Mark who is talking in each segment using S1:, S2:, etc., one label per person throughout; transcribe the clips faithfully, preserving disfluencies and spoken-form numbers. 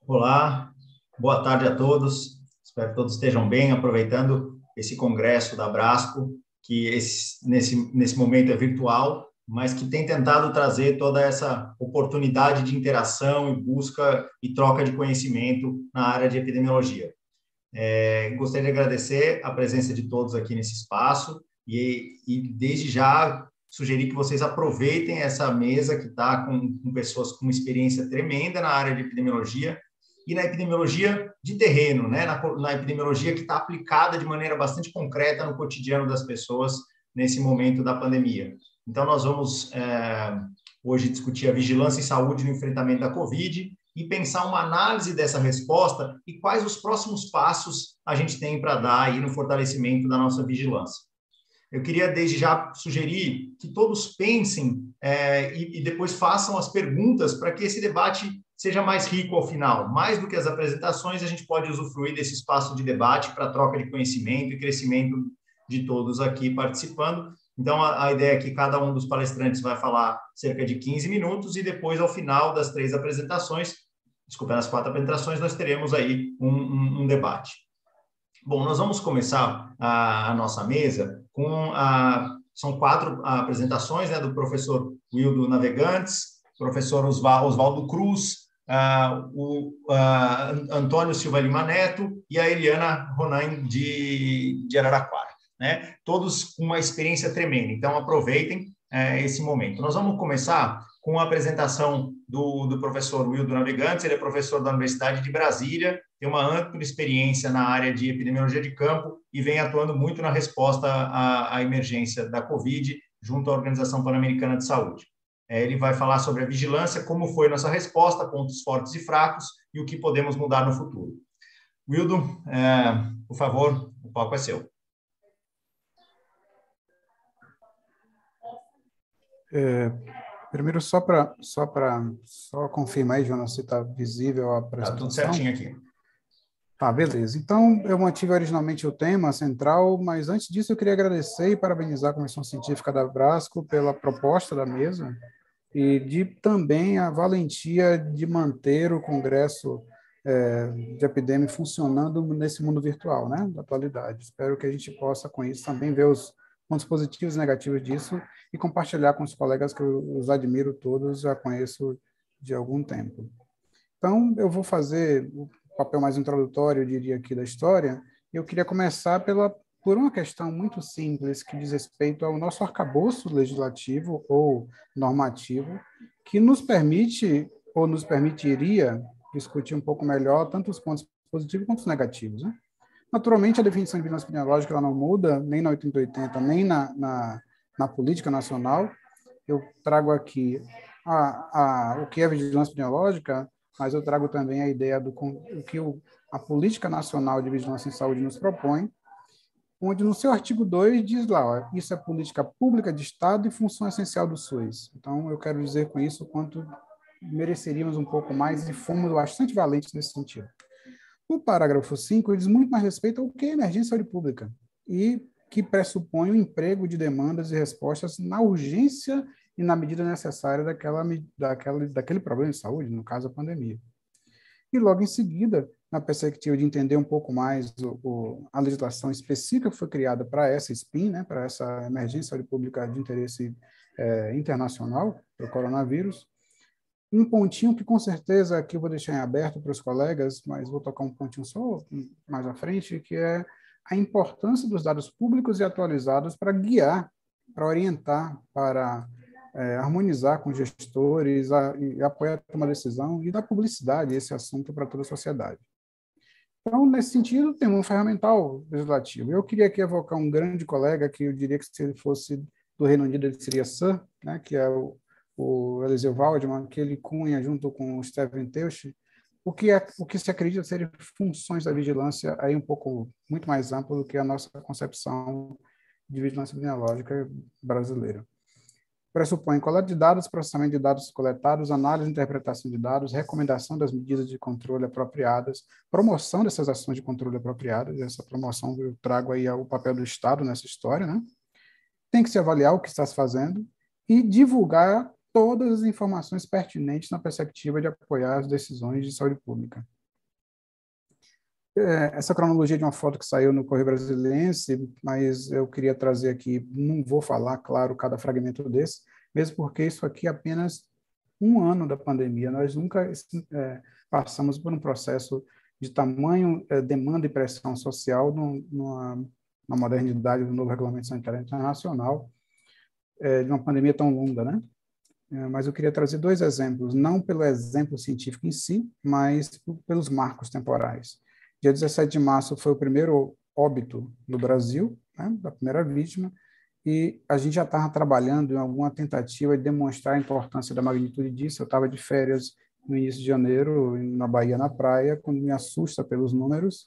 S1: Olá, boa tarde a todos. Espero que todos estejam bem, aproveitando esse congresso da Brasco, que esse, nesse, nesse momento é virtual, mas que tem tentado trazer toda essa oportunidade de interação e busca e troca de conhecimento na área de epidemiologia. É, gostaria de agradecer a presença de todos aqui nesse espaço e, e desde já sugerir que vocês aproveitem essa mesa que está com, com pessoas com experiência tremenda na área de epidemiologia e na epidemiologia de terreno, né? na, na epidemiologia que está aplicada de maneira bastante concreta no cotidiano das pessoas nesse momento da pandemia. Então, nós vamos é, hoje discutir a vigilância em saúde no enfrentamento da Covid e pensar uma análise dessa resposta e quais os próximos passos a gente tem para dar aí no fortalecimento da nossa vigilância. Eu queria, desde já, sugerir que todos pensem é, e, e depois façam as perguntas para que esse debate seja mais rico ao final. Mais do que as apresentações, a gente pode usufruir desse espaço de debate para troca de conhecimento e crescimento de todos aqui participando. Então, a, a ideia é que cada um dos palestrantes vai falar cerca de quinze minutos e depois, ao final das três apresentações, desculpa, nas quatro apresentações, nós teremos aí um, um, um debate. Bom, nós vamos começar a, a nossa mesa com a... São quatro apresentações, né, do professor Wildo Navegantes, professor Oswaldo Cruz, uh, o uh, Antônio Silva Lima Neto e a Eliana Ronain de, de Araraquara, né? Todos com uma experiência tremenda, então aproveitem uh, esse momento. Nós vamos começar com a apresentação do, do professor Wildo Navegantes. Ele é professor da Universidade de Brasília, tem uma ampla experiência na área de epidemiologia de campo e vem atuando muito na resposta à, à emergência da Covid junto à Organização Pan-Americana de Saúde. Ele vai falar sobre a vigilância, como foi nossa resposta, pontos fortes e fracos e o que podemos mudar no futuro. Wildo, é, por favor, o palco é seu.
S2: É, primeiro, só para só para só confirmar aí, Jonas, se está visível a apresentação.
S1: Está tudo certinho aqui.
S2: Tá, beleza. Então, eu mantive originalmente o tema central, mas antes disso eu queria agradecer e parabenizar a Comissão Científica da Brasco pela proposta da mesa e de também a valentia de manter o Congresso é, de Epidemia funcionando nesse mundo virtual, né, da atualidade. Espero que a gente possa, com isso, também ver os pontos positivos e negativos disso e compartilhar com os colegas que eu os admiro todos, já conheço de algum tempo. Então, eu vou fazer o papel mais introdutório, eu diria, aqui da história. Eu queria começar pela, por uma questão muito simples que diz respeito ao nosso arcabouço legislativo ou normativo, que nos permite, ou nos permitiria, discutir um pouco melhor tanto os pontos positivos quanto os negativos, né? Naturalmente, a definição de vigilância epidemiológica ela não muda, nem na oitenta e oitenta, nem na, na, na política nacional. Eu trago aqui a, a, o que é vigilância epidemiológica, mas eu trago também a ideia do o que o, a Política Nacional de Vigilância em Saúde nos propõe, onde no seu artigo dois diz lá, ó, isso é política pública de Estado e função essencial do SUS. Então, eu quero dizer com isso quanto mereceríamos um pouco mais e fomos bastante valentes nesse sentido. O parágrafo cinco diz muito mais respeito ao que é emergência de saúde pública e que pressupõe o emprego de demandas e respostas na urgência e na medida necessária daquela, daquela, daquele problema de saúde, no caso a pandemia. E logo em seguida, na perspectiva de entender um pouco mais o, o, a legislação específica que foi criada para essa S P I N, né, para essa emergência de saúde pública de interesse é, internacional, para o coronavírus, um pontinho que com certeza aqui eu vou deixar em aberto para os colegas, mas vou tocar um pontinho só mais à frente, que é a importância dos dados públicos e atualizados para guiar, para orientar, para é, harmonizar com gestores a, e apoiar a tomar decisão e dar publicidade a esse assunto para toda a sociedade. Então, nesse sentido, temos um ferramental legislativo. Eu queria aqui evocar um grande colega, que eu diria que se ele fosse do Reino Unido, ele seria Sir, né, que é o, o Eliseu Waldman, que ele cunha junto com o Stephen Teuch, o que, é, o que se acredita serem funções da vigilância aí um pouco muito mais amplo do que a nossa concepção de vigilância epidemiológica brasileira. Pressupõe coleta de dados, processamento de dados coletados, análise e interpretação de dados, recomendação das medidas de controle apropriadas, promoção dessas ações de controle apropriadas, essa promoção eu trago aí o papel do Estado nessa história, né? Tem que se avaliar o que está se fazendo e divulgar todas as informações pertinentes na perspectiva de apoiar as decisões de saúde pública. Essa cronologia de uma foto que saiu no Correio Brasiliense, mas eu queria trazer aqui, não vou falar, claro, cada fragmento desse, mesmo porque isso aqui é apenas um ano da pandemia. Nós nunca é, passamos por um processo de tamanho, é, demanda e pressão social no, numa, na modernidade do novo Regulamento Sanitário Internacional, é, de uma pandemia tão longa, né? É, mas eu queria trazer dois exemplos, não pelo exemplo científico em si, mas pelos marcos temporais. Dia dezessete de março foi o primeiro óbito no Brasil, né, da primeira vítima, e a gente já estava trabalhando em alguma tentativa de demonstrar a importância da magnitude disso. Eu estava de férias no início de janeiro, na Bahia, na praia, quando me assusta pelos números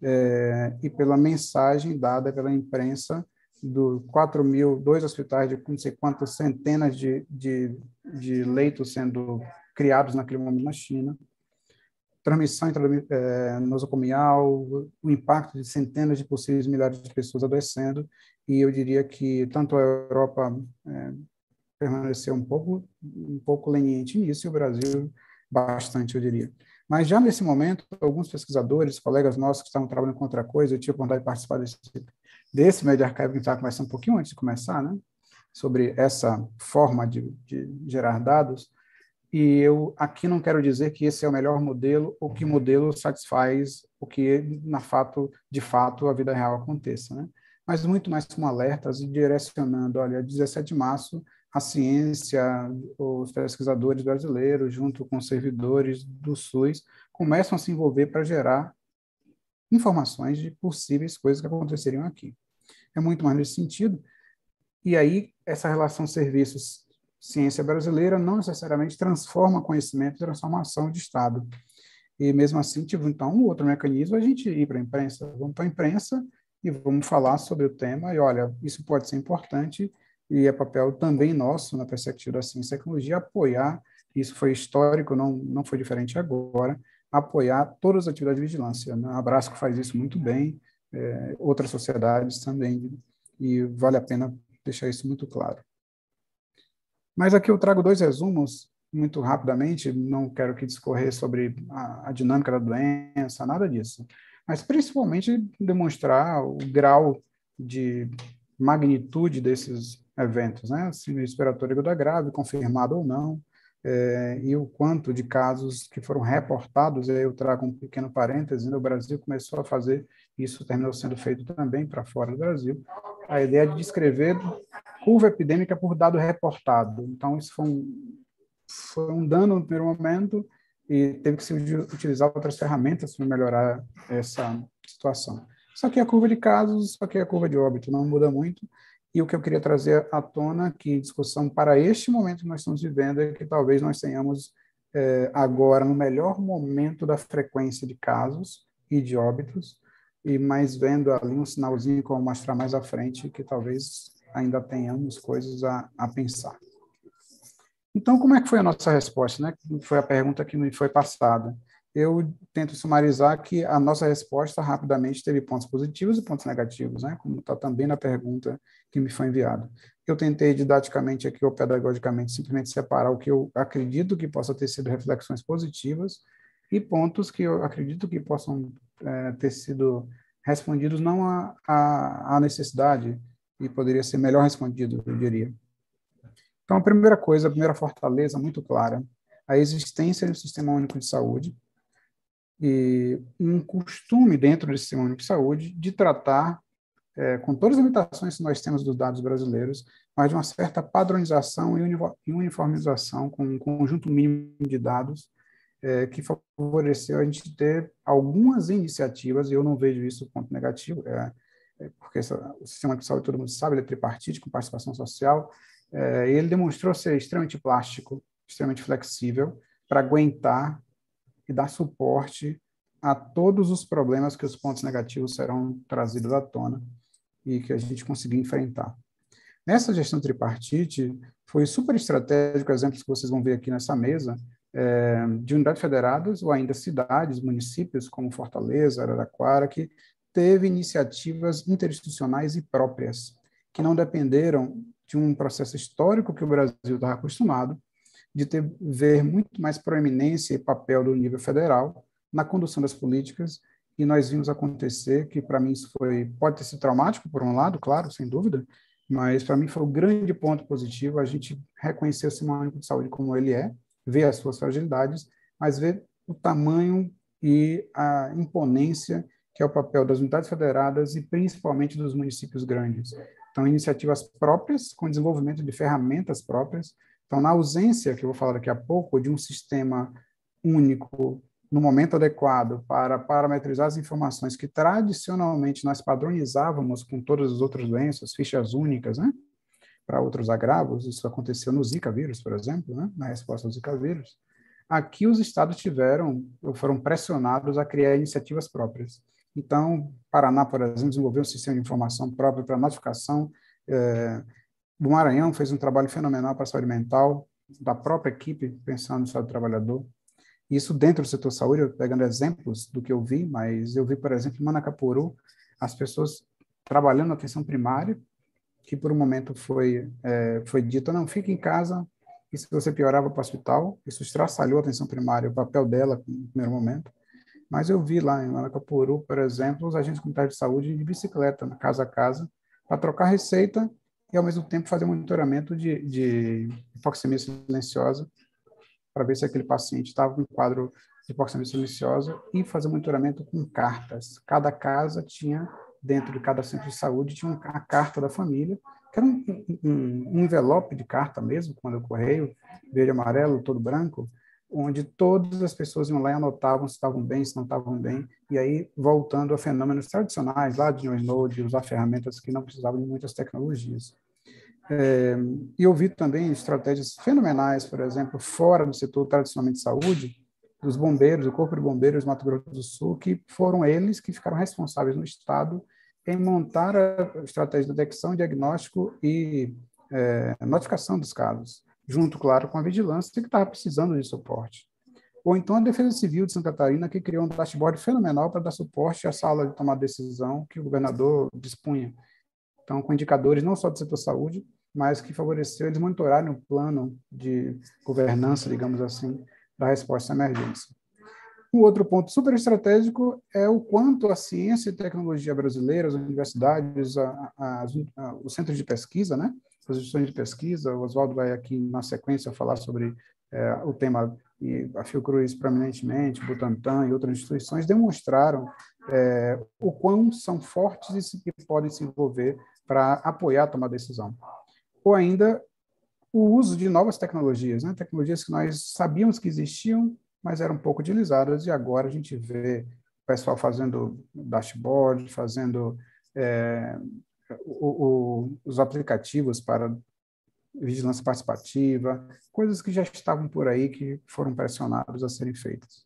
S2: é, e pela mensagem dada pela imprensa do quatro mil, dois hospitais de não sei quantas centenas de, de, de leitos sendo criados naquele momento na China, transmissão é, nosocomial, o impacto de centenas de possíveis milhares de pessoas adoecendo, e eu diria que tanto a Europa é, permaneceu um pouco, um pouco leniente nisso, e o Brasil bastante, eu diria. Mas já nesse momento, alguns pesquisadores, colegas nossos que estavam trabalhando com outra coisa, eu tive a oportunidade de participar desse, desse Media Archive que a gente estava conversando um pouquinho antes de começar, né, sobre essa forma de, de gerar dados. E eu aqui não quero dizer que esse é o melhor modelo ou que o modelo satisfaz o que, na fato, de fato, a vida real aconteça, né? Mas muito mais como alertas e direcionando, olha, dezessete de março, a ciência, os pesquisadores brasileiros, junto com os servidores do SUS, começam a se envolver para gerar informações de possíveis coisas que aconteceriam aqui. É muito mais nesse sentido. E aí, essa relação serviços ciência brasileira não necessariamente transforma conhecimento e transformação de Estado. E mesmo assim, tive então um outro mecanismo, a gente ir para a imprensa. Vamos para a imprensa e vamos falar sobre o tema, e olha, isso pode ser importante, e é papel também nosso, na perspectiva da ciência e tecnologia, apoiar, isso foi histórico, não, não foi diferente agora, apoiar todas as atividades de vigilância. A Abrasco faz isso muito bem, é, outras sociedades também, e vale a pena deixar isso muito claro. Mas aqui eu trago dois resumos, muito rapidamente, não quero que discorrer sobre a, a dinâmica da doença, nada disso, mas principalmente demonstrar o grau de magnitude desses eventos, né? Síndrome respiratória aguda grave, confirmado ou não, é, e o quanto de casos que foram reportados, aí eu trago um pequeno parêntese, no Brasil começou a fazer, isso terminou sendo feito também para fora do Brasil, a ideia de descrever curva epidêmica por dado reportado. Então, isso foi um, foi um dano no primeiro momento e teve que se utilizar outras ferramentas para melhorar essa situação. Isso aqui é a curva de casos, isso aqui é a curva de óbito, não muda muito. E o que eu queria trazer à tona, que discussão para este momento que nós estamos vivendo, é que talvez nós tenhamos é, agora no melhor momento da frequência de casos e de óbitos, e mais vendo ali um sinalzinho que eu vou mostrar mais à frente, que talvez ainda tenhamos coisas a, a pensar. Então, como é que foi a nossa resposta, né? Foi a pergunta que me foi passada. Eu tento sumarizar que a nossa resposta rapidamente teve pontos positivos e pontos negativos, né? Como está também na pergunta que me foi enviada. Eu tentei didaticamente aqui ou pedagogicamente simplesmente separar o que eu acredito que possa ter sido reflexões positivas e pontos que eu acredito que possam é, ter sido respondidos não à necessidade e poderia ser melhor respondido, eu diria. Então, a primeira coisa, a primeira fortaleza muito clara, a existência do Sistema Único de Saúde e um costume dentro do Sistema Único de Saúde de tratar, é, com todas as limitações que nós temos dos dados brasileiros, mas de uma certa padronização e uniformização com um conjunto mínimo de dados é, que favoreceu a gente ter algumas iniciativas, e eu não vejo isso ponto negativo, é, é porque essa, o Sistema Único de Saúde, todo mundo sabe, ele é tripartite, com participação social, é, ele demonstrou ser extremamente plástico, extremamente flexível, para aguentar e dar suporte a todos os problemas que os pontos negativos serão trazidos à tona e que a gente conseguiu enfrentar. Nessa gestão tripartite, foi super estratégico, exemplos que vocês vão ver aqui nessa mesa, é, de unidades federadas ou ainda cidades, municípios como Fortaleza, Araraquara, que teve iniciativas interinstitucionais e próprias, que não dependeram de um processo histórico que o Brasil estava acostumado, de ter, ver muito mais proeminência e papel do nível federal na condução das políticas, e nós vimos acontecer, que para mim isso foi, pode ter sido traumático, por um lado, claro, sem dúvida, mas para mim foi um grande ponto positivo a gente reconhecer o Sistema Único de Saúde como ele é, ver as suas fragilidades, mas ver o tamanho e a imponência que é o papel das unidades federadas e principalmente dos municípios grandes. Então, iniciativas próprias, com desenvolvimento de ferramentas próprias. Então, na ausência, que eu vou falar daqui a pouco, de um sistema único no momento adequado para parametrizar as informações que tradicionalmente nós padronizávamos com todas as outras doenças, fichas únicas, né? Para outros agravos, isso aconteceu no Zika vírus, por exemplo, né? Na resposta ao Zika vírus. Aqui os estados tiveram, ou foram pressionados a criar iniciativas próprias. Então, Paraná, por exemplo, desenvolveu um sistema de informação próprio para notificação. É, o Maranhão fez um trabalho fenomenal para a saúde mental, da própria equipe, pensando no estado do trabalhador. Isso dentro do setor saúde, eu pegando exemplos do que eu vi, mas eu vi, por exemplo, em Manacapuru, as pessoas trabalhando na atenção primária, que por um momento foi, é, foi dito, não, fique em casa, e se você piorava para o hospital, isso estraçalhou a atenção primária, o papel dela no primeiro momento. Mas eu vi lá em Manacapuru, por exemplo, os agentes comunitários de saúde de bicicleta, casa a casa, para trocar receita e, ao mesmo tempo, fazer monitoramento de, de hipoxemia silenciosa, para ver se aquele paciente estava com um quadro de hipoxemia silenciosa e fazer monitoramento com cartas. Cada casa tinha, dentro de cada centro de saúde, tinha a carta da família, que era um, um, um envelope de carta mesmo, quando o correio, verde, amarelo, todo branco, onde todas as pessoas iam lá e anotavam se estavam bem, se não estavam bem, e aí voltando a fenômenos tradicionais, lá de Node, usar ferramentas que não precisavam de muitas tecnologias. É, e eu vi também estratégias fenomenais, por exemplo, fora do setor tradicionalmente de saúde, dos bombeiros, o Corpo de Bombeiros do Mato Grosso do Sul, que foram eles que ficaram responsáveis no Estado em montar a estratégia de detecção, diagnóstico e é, notificação dos casos, junto, claro, com a vigilância que estava precisando de suporte. Ou então a Defesa Civil de Santa Catarina, que criou um dashboard fenomenal para dar suporte à sala de tomar decisão que o governador dispunha. Então, com indicadores não só do setor saúde, mas que favoreceu eles monitorarem o plano de governança, digamos assim, da resposta à emergência. Um outro ponto super estratégico é o quanto a ciência e tecnologia brasileira, as universidades, a, a, a, os centros de pesquisa, né? As instituições de pesquisa, o Oswaldo vai aqui na sequência falar sobre é, o tema, e a Fiocruz prominentemente, Butantan e outras instituições demonstraram é, o quão são fortes e que podem se envolver para apoiar a tomar decisão. Ou ainda o uso de novas tecnologias, né? Tecnologias que nós sabíamos que existiam, mas eram pouco utilizadas, e agora a gente vê o pessoal fazendo dashboard, fazendo é, o, o, os aplicativos para vigilância participativa, coisas que já estavam por aí, que foram pressionados a serem feitas.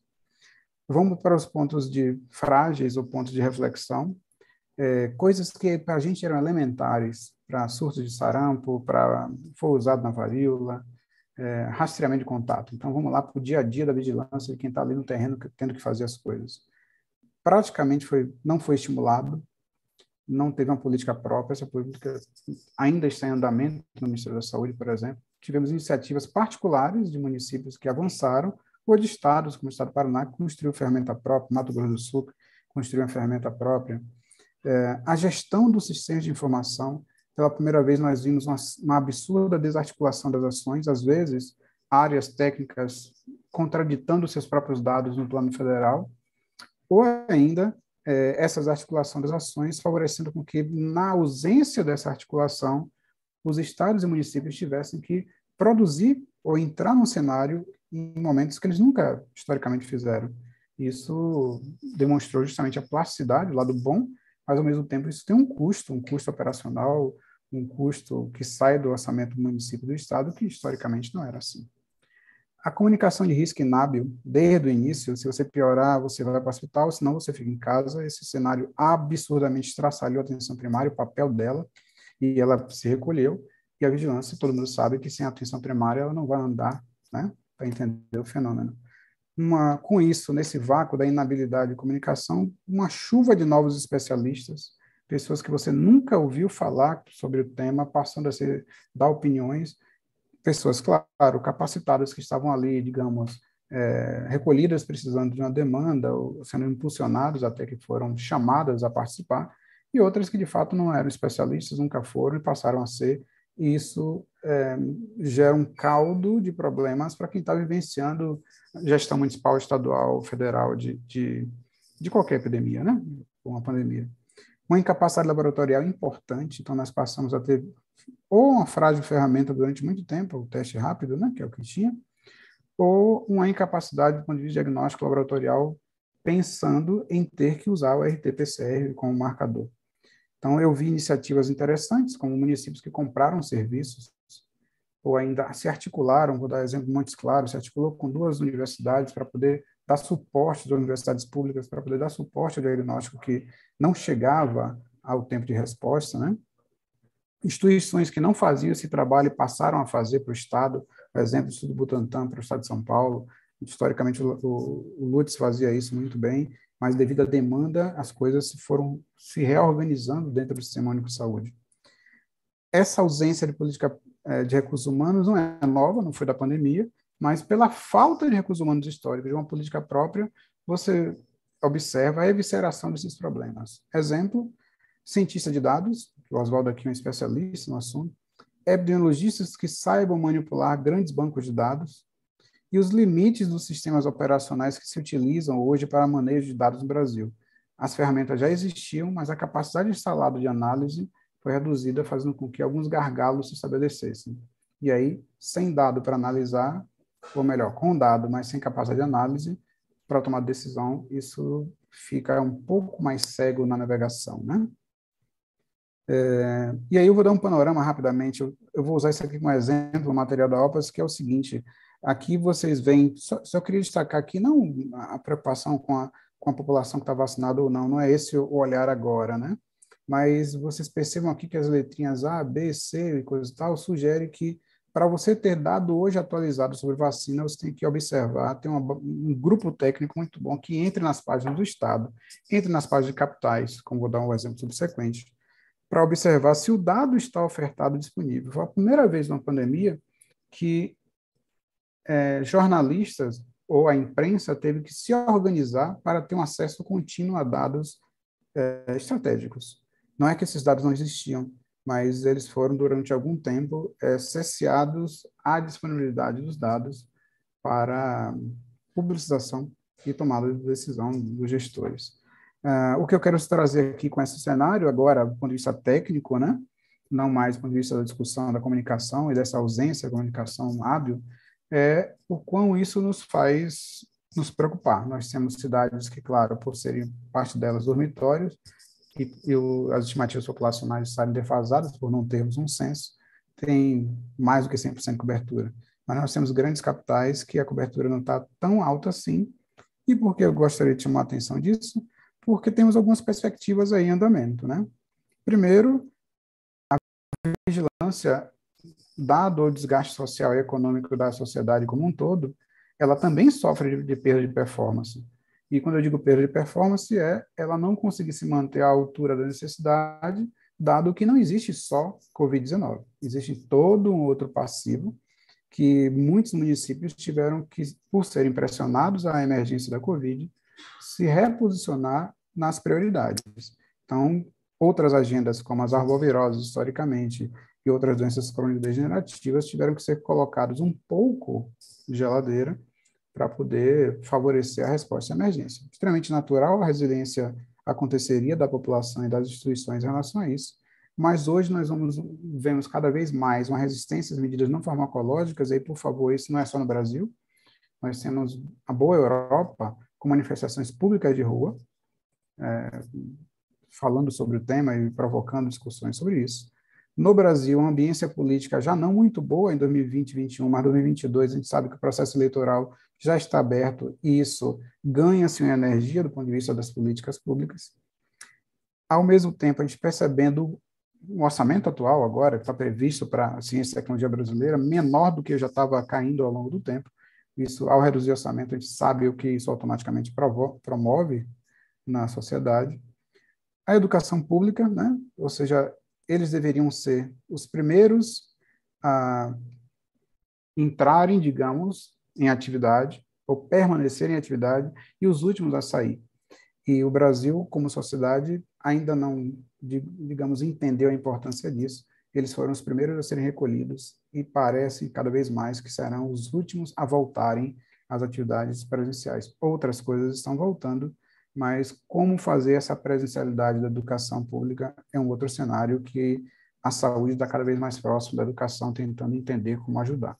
S2: Vamos para os pontos de frágeis ou pontos de reflexão, é, coisas que para a gente eram elementares, para surto de sarampo, para foi usado na varíola, é, rastreamento de contato. Então, vamos lá para o dia a dia da vigilância de quem está ali no terreno tendo que fazer as coisas. Praticamente foi, não foi estimulado, não teve uma política própria, essa política ainda está em andamento no Ministério da Saúde, por exemplo. Tivemos iniciativas particulares de municípios que avançaram, ou de estados, como o estado do Paraná, que construiu ferramenta própria, Mato Grosso do Sul construiu uma ferramenta própria. É, a gestão dos sistemas de informação, pela primeira vez nós vimos uma, uma absurda desarticulação das ações, às vezes áreas técnicas contraditando seus próprios dados no plano federal, ou ainda é, essas articulações das ações favorecendo com que, na ausência dessa articulação, os estados e municípios tivessem que produzir ou entrar num cenário em momentos que eles nunca historicamente fizeram. Isso demonstrou justamente a plasticidade, o lado bom, mas, ao mesmo tempo, isso tem um custo, um custo operacional, um custo que sai do orçamento do município e do estado, que historicamente não era assim. A comunicação de risco inábil, desde o início, se você piorar, você vai para o hospital, senão você fica em casa. Esse cenário absurdamente estraçalhou a atenção primária, o papel dela, e ela se recolheu. E a vigilância, todo mundo sabe que sem atenção primária ela não vai andar, né, para entender o fenômeno. Uma, com isso, nesse vácuo da inabilidade de comunicação, uma chuva de novos especialistas, pessoas que você nunca ouviu falar sobre o tema, passando a ser, dar opiniões, pessoas, claro, capacitadas que estavam ali, digamos, é, recolhidas precisando de uma demanda, ou sendo impulsionadas até que foram chamadas a participar, e outras que de fato não eram especialistas, nunca foram e passaram a ser, e isso é, gera um caldo de problemas para quem está vivenciando gestão municipal, estadual, federal de, de, de qualquer epidemia, né? Uma pandemia. Uma incapacidade laboratorial importante, então nós passamos a ter ou uma frágil ferramenta durante muito tempo, o teste rápido, né, que é o que tinha, ou uma incapacidade do ponto de vista diagnóstico laboratorial, pensando em ter que usar o R T P C R como marcador. Então, eu vi iniciativas interessantes, como municípios que compraram serviços, ou ainda se articularam, vou dar exemplo Montes Claros, se articulou com duas universidades para poder dar suporte, duas universidades públicas, para poder dar suporte ao diagnóstico que não chegava ao tempo de resposta, né? Instituições que não faziam esse trabalho e passaram a fazer para o Estado, por exemplo, o Estudo Butantan para o Estado de São Paulo, historicamente o, o, o Lutz fazia isso muito bem, mas devido à demanda, as coisas foram se reorganizando dentro do Sistema Único de Saúde. Essa ausência de política eh, de recursos humanos não é nova, não foi da pandemia, mas pela falta de recursos humanos históricos, de uma política própria, você observa a evisceração desses problemas. Exemplo, cientista de dados, o Oswaldo aqui é um especialista no assunto, epidemiologistas que saibam manipular grandes bancos de dados e os limites dos sistemas operacionais que se utilizam hoje para manejo de dados no Brasil. As ferramentas já existiam, mas a capacidade instalada de análise foi reduzida, fazendo com que alguns gargalos se estabelecessem. E aí, sem dado para analisar, ou melhor, com dado, mas sem capacidade de análise, para tomar decisão, isso fica um pouco mais cego na navegação, né? É, e aí eu vou dar um panorama rapidamente, eu, eu vou usar isso aqui como exemplo, o material da OPAS, que é o seguinte, aqui vocês veem, só, só queria destacar aqui, não a preocupação com a, com a população que está vacinada ou não, não é esse o olhar agora, né? Mas vocês percebam aqui que as letrinhas A, B, C e coisa e tal, sugere que para você ter dado hoje atualizado sobre vacina, você tem que observar, tem uma, um grupo técnico muito bom que entre nas páginas do Estado, entre nas páginas de capitais, como vou dar um exemplo subsequente, para observar se o dado está ofertado disponível. Foi a primeira vez na pandemia que é, jornalistas ou a imprensa teve que se organizar para ter um acesso contínuo a dados é, estratégicos. Não é que esses dados não existiam, mas eles foram, durante algum tempo, é, cesseados à disponibilidade dos dados para publicização e tomada de decisão dos gestores. Uh, o que eu quero trazer aqui com esse cenário, agora, do ponto de vista técnico, né? Não mais do ponto de vista da discussão da comunicação e dessa ausência da comunicação hábil, é o quão isso nos faz nos preocupar. Nós temos cidades que, claro, por serem parte delas dormitórios, e, e o, as estimativas populacionais estarem defasadas por não termos um censo, tem mais do que cem por cento de cobertura. Mas nós temos grandes capitais que a cobertura não está tão alta assim. E por que eu gostaria de chamar a atenção disso? Porque temos algumas perspectivas aí em andamento, né? Primeiro, a vigilância, dado o desgaste social e econômico da sociedade como um todo, ela também sofre de, de perda de performance. E quando eu digo perda de performance, é ela não conseguir se manter à altura da necessidade, dado que não existe só covid dezenove. Existe todo um outro passivo que muitos municípios tiveram que, por serem pressionados à emergência da Covid, se reposicionar nas prioridades. Então, outras agendas, como as arboviroses, historicamente, e outras doenças crônico-degenerativas, tiveram que ser colocadas um pouco de geladeira para poder favorecer a resposta à emergência. Extremamente natural, a resiliência aconteceria da população e das instituições em relação a isso, mas hoje nós vamos, vemos cada vez mais uma resistência às medidas não farmacológicas, e aí, por favor, isso não é só no Brasil, nós temos a boa Europa com manifestações públicas de rua, é, falando sobre o tema e provocando discussões sobre isso. No Brasil, uma ambiência política já não muito boa em dois mil e vinte, dois mil e vinte e um, mas dois mil e vinte e dois a gente sabe que o processo eleitoral já está aberto e isso ganha-se uma energia do ponto de vista das políticas públicas. Ao mesmo tempo, a gente percebendo o orçamento atual agora, que está previsto para a ciência e tecnologia brasileira, menor do que já estava caindo ao longo do tempo. Isso, ao reduzir o orçamento, a gente sabe o que isso automaticamente promove na sociedade. A educação pública, né? Ou seja, eles deveriam ser os primeiros a entrarem, digamos, em atividade ou permanecerem em atividade e os últimos a sair. E o Brasil, como sociedade, ainda não, digamos, entendeu a importância disso. Eles foram os primeiros a serem recolhidos e parece cada vez mais que serão os últimos a voltarem às atividades presenciais. Outras coisas estão voltando, mas como fazer essa presencialidade da educação pública é um outro cenário que a saúde está cada vez mais próximo da educação, tentando entender como ajudar.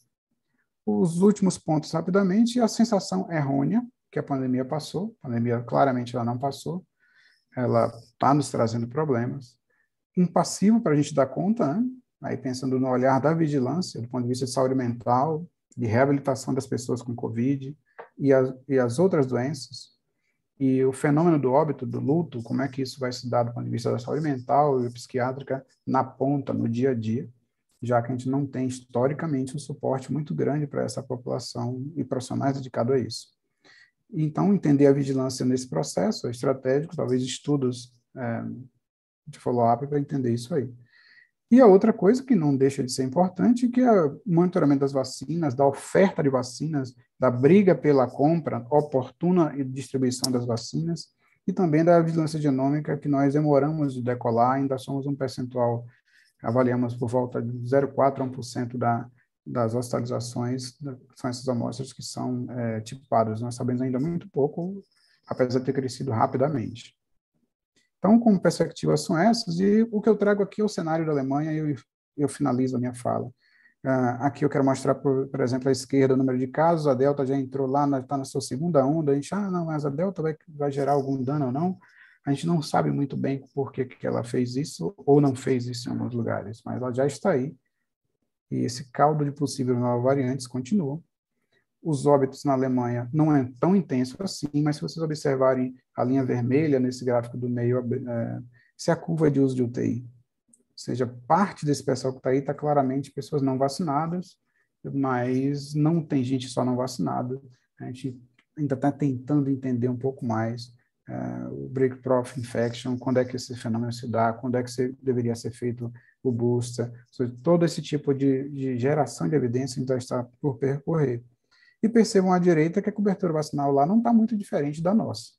S2: Os últimos pontos, rapidamente, a sensação errônea que a pandemia passou, a pandemia claramente ela não passou, ela está nos trazendo problemas. Um passivo para a gente dar conta, né? Aí pensando no olhar da vigilância, do ponto de vista de saúde mental, de reabilitação das pessoas com Covid e as, e as outras doenças, e o fenômeno do óbito, do luto, como é que isso vai se dar do ponto de vista da saúde mental e psiquiátrica na ponta, no dia a dia, já que a gente não tem, historicamente, um suporte muito grande para essa população e profissionais dedicados a isso. Então, entender a vigilância nesse processo é estratégico, talvez estudos é, de follow-up para entender isso aí. E a outra coisa que não deixa de ser importante, que é o monitoramento das vacinas, da oferta de vacinas, da briga pela compra oportuna e distribuição das vacinas, e também da vigilância genômica, que nós demoramos de decolar, ainda somos um percentual, avaliamos por volta de zero vírgula quatro a um por cento da, das hospitalizações, são essas amostras que são é, tipadas. Nós sabemos ainda muito pouco, apesar de ter crescido rapidamente. Então, como perspectivas são essas, e o que eu trago aqui é o cenário da Alemanha, e eu, eu finalizo a minha fala. Uh, aqui eu quero mostrar, por, por exemplo, à esquerda o número de casos, a Delta já entrou lá, está na sua segunda onda, a gente, ah, não, mas a Delta vai, vai gerar algum dano ou não? A gente não sabe muito bem por que, que ela fez isso, ou não fez isso em alguns lugares, mas ela já está aí, e esse caldo de possíveis novas variantes continua. Os óbitos na Alemanha não é tão intenso assim, mas se vocês observarem a linha vermelha nesse gráfico do meio, é, se a curva de uso de U T I, ou seja, parte desse pessoal que está aí está claramente pessoas não vacinadas, mas não tem gente só não vacinada. A gente ainda está tentando entender um pouco mais é, o breakthrough of infection, quando é que esse fenômeno se dá, quando é que se, deveria ser feito o booster, seja, todo esse tipo de, de geração de evidência ainda está por percorrer. E percebam à direita que a cobertura vacinal lá não está muito diferente da nossa.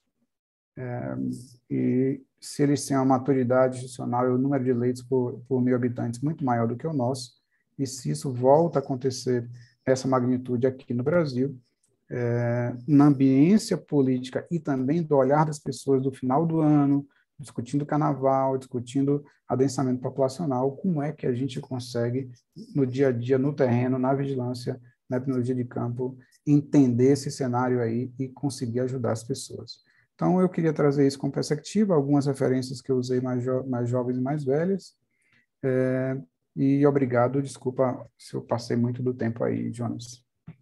S2: É, e se eles têm uma maturidade institucional e o número de leitos por, por mil habitantes muito maior do que o nosso, e se isso volta a acontecer essa magnitude aqui no Brasil, é, na ambiência política e também do olhar das pessoas do final do ano, discutindo carnaval, discutindo adensamento populacional, como é que a gente consegue, no dia a dia, no terreno, na vigilância, na epidemiologia de campo, entender esse cenário aí e conseguir ajudar as pessoas. Então, eu queria trazer isso com perspectiva, algumas referências que eu usei mais, jo mais jovens e mais velhas, é, e obrigado, desculpa se eu passei muito do tempo aí, Jonas.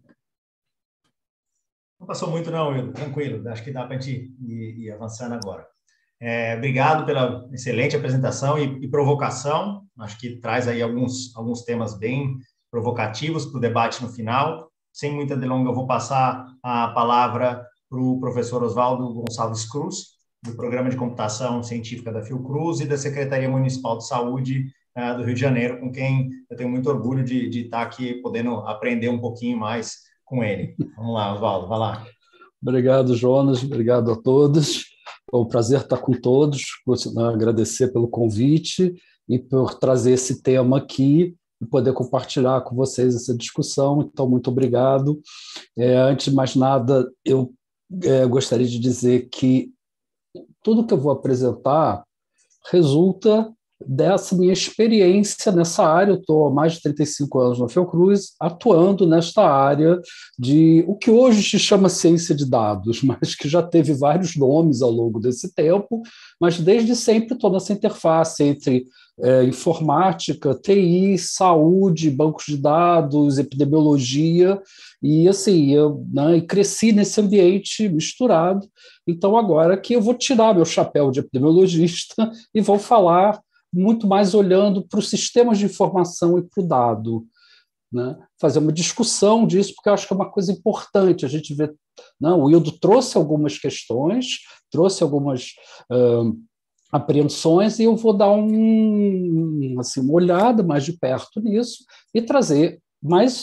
S1: Não passou muito não, Will, tranquilo, acho que dá para a gente ir, ir avançando agora. É, obrigado pela excelente apresentação e, e provocação, acho que traz aí alguns, alguns temas bem provocativos para o debate no final. Sem muita delonga, eu vou passar a palavra para o professor Oswaldo Gonçalves Cruz, do Programa de Computação Científica da Fiocruz e da Secretaria Municipal de Saúde uh, do Rio de Janeiro, com quem eu tenho muito orgulho de, de estar aqui podendo aprender um pouquinho mais com ele. Vamos lá, Oswaldo, vai lá.
S3: Obrigado, Jonas, obrigado a todos. É um prazer estar com todos, agradecer pelo convite e por trazer esse tema aqui e poder compartilhar com vocês essa discussão. Então, muito obrigado. É, antes de mais nada, eu é, gostaria de dizer que tudo que eu vou apresentar resulta dessa minha experiência nessa área. Eu estou há mais de trinta e cinco anos na Fiocruz, atuando nesta área de o que hoje se chama ciência de dados, mas que já teve vários nomes ao longo desse tempo, mas desde sempre estou nessa interface entre é, informática, T I, saúde, bancos de dados, epidemiologia, e assim, eu né, cresci nesse ambiente misturado. Então, agora que eu vou tirar meu chapéu de epidemiologista e vou falar muito mais olhando para os sistemas de informação e para o dado, né? Fazer uma discussão disso, porque eu acho que é uma coisa importante. A gente vê, não, o Wildo trouxe algumas questões, trouxe algumas uh, apreensões, e eu vou dar um, assim, uma olhada mais de perto nisso e trazer mais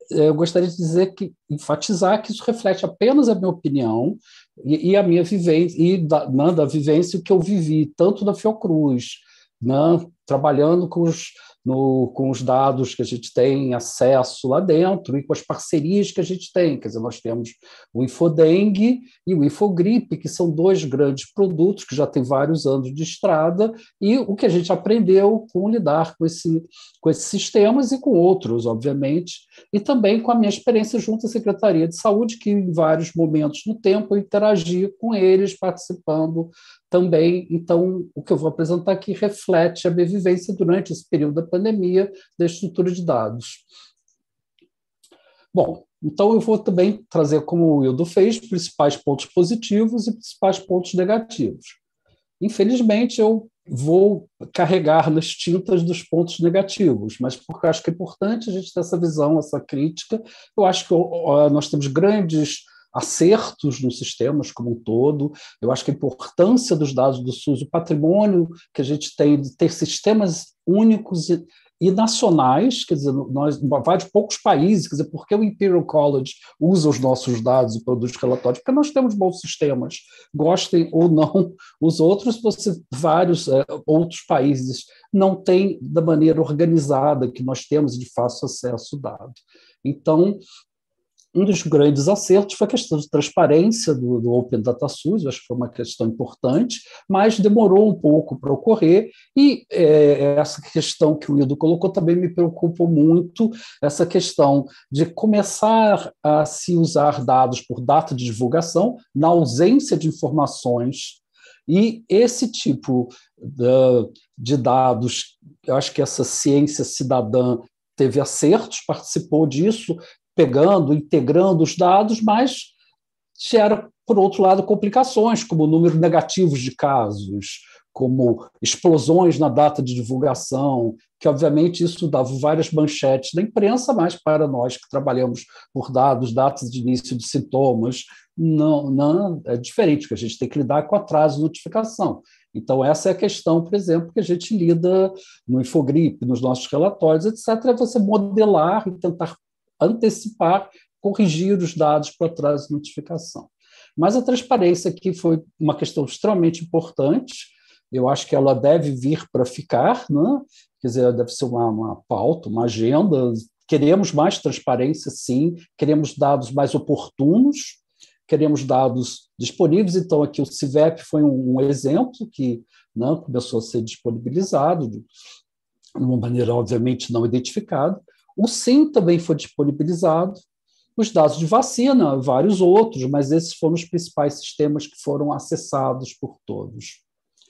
S3: eu gostaria de dizer que, enfatizar que isso reflete apenas a minha opinião e, e a minha vivência, e da, né, da vivência que eu vivi, tanto da Fiocruz, né, trabalhando com os, no, com os dados que a gente tem acesso lá dentro e com as parcerias que a gente tem. Quer dizer, nós temos o Infodengue e o Infogripe, que são dois grandes produtos que já têm vários anos de estrada, e o que a gente aprendeu com lidar com, esse, com esses sistemas e com outros, obviamente, e também com a minha experiência junto à Secretaria de Saúde, que em vários momentos no tempo eu interagi com eles, participando também. Então, o que eu vou apresentar aqui reflete a minha vivência durante esse período da pandemia da estrutura de dados. Bom, então eu vou também trazer, como o Wildo fez, principais pontos positivos e principais pontos negativos. Infelizmente, eu vou carregar nas tintas dos pontos negativos, mas porque eu acho que é importante a gente ter essa visão, essa crítica. Eu acho que nós temos grandes acertos nos sistemas como um todo. Eu acho que a importância dos dados do SUS, o patrimônio que a gente tem de ter sistemas únicos e, e nacionais, quer dizer, nós, vários poucos países, quer dizer, por que o Imperial College usa os nossos dados e produz relatórios? Porque nós temos bons sistemas, gostem ou não os outros, você, vários é, outros países não têm da maneira organizada que nós temos de fácil acesso ao dado. Então, um dos grandes acertos foi a questão de transparência do, do Open Data SUS. Eu acho que foi uma questão importante, mas demorou um pouco para ocorrer, e é, essa questão que o Wildo colocou também me preocupa muito, essa questão de começar a se usar dados por data de divulgação, na ausência de informações, e esse tipo de, de dados, eu acho que essa ciência cidadã teve acertos, participou disso, pegando, integrando os dados, mas gera, por outro lado, complicações, como o número negativo de casos, como explosões na data de divulgação, que, obviamente, isso dava várias manchetes na imprensa, mas para nós que trabalhamos por dados, datas de início de sintomas, não, não é diferente, porque a gente tem que lidar com atraso de notificação. Então, essa é a questão, por exemplo, que a gente lida no Infogripe, nos nossos relatórios, etcétera, é você modelar e tentar antecipar, corrigir os dados para atraso de notificação. Mas a transparência aqui foi uma questão extremamente importante. Eu acho que ela deve vir para ficar, né? Quer dizer, deve ser uma, uma pauta, uma agenda. Queremos mais transparência, sim, queremos dados mais oportunos, queremos dados disponíveis. Então, aqui o CIVEP foi um, um exemplo que, né, começou a ser disponibilizado de uma maneira, obviamente, não identificada. O SIM também foi disponibilizado, os dados de vacina, vários outros, mas esses foram os principais sistemas que foram acessados por todos.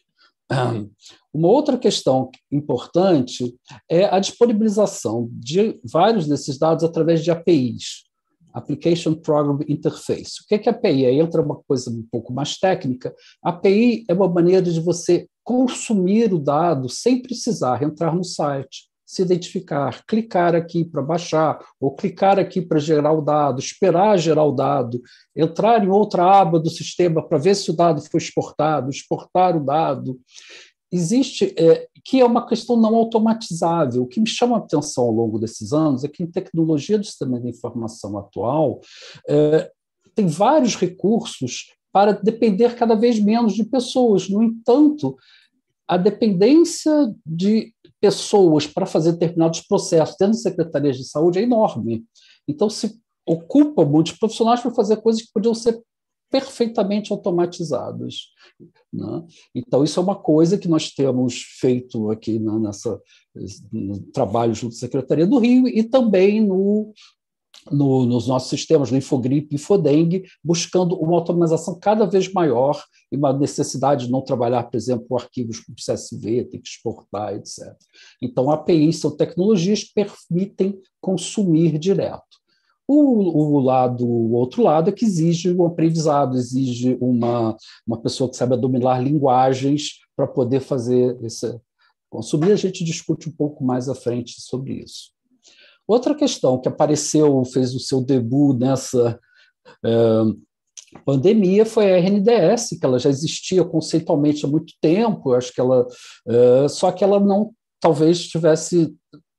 S3: Uma outra questão importante é a disponibilização de vários desses dados através de A P Is, Application Program Interface. O que é A P I? Aí entra uma coisa um pouco mais técnica. A P I é uma maneira de você consumir o dado sem precisar entrar no site, se identificar, clicar aqui para baixar, ou clicar aqui para gerar o dado, esperar gerar o dado, entrar em outra aba do sistema para ver se o dado foi exportado, exportar o dado. Existe, é, que é uma questão não automatizável. O que me chama a atenção ao longo desses anos é que, em tecnologia do sistema de informação atual, é, tem vários recursos para depender cada vez menos de pessoas. No entanto, a dependência de pessoas para fazer determinados processos dentro das secretarias de saúde é enorme. Então, se ocupa muitos profissionais para fazer coisas que podiam ser perfeitamente automatizadas, né? Então, isso é uma coisa que nós temos feito aqui, né, nessa, no trabalho junto à Secretaria do Rio e também no, no, nos nossos sistemas, no Infogripe e Infodengue, buscando uma automatização cada vez maior e uma necessidade de não trabalhar, por exemplo, arquivos com C S V, tem que exportar, etcétera. Então, A P Is são tecnologias que permitem consumir direto. O, o, lado, o outro lado é que exige um aprendizado, exige uma, uma pessoa que saiba dominar linguagens para poder fazer esse consumir. A gente discute um pouco mais à frente sobre isso. Outra questão que apareceu, fez o seu debut nessa é, pandemia foi a R N D S, que ela já existia conceitualmente há muito tempo, eu acho que ela, é, só que ela não talvez tivesse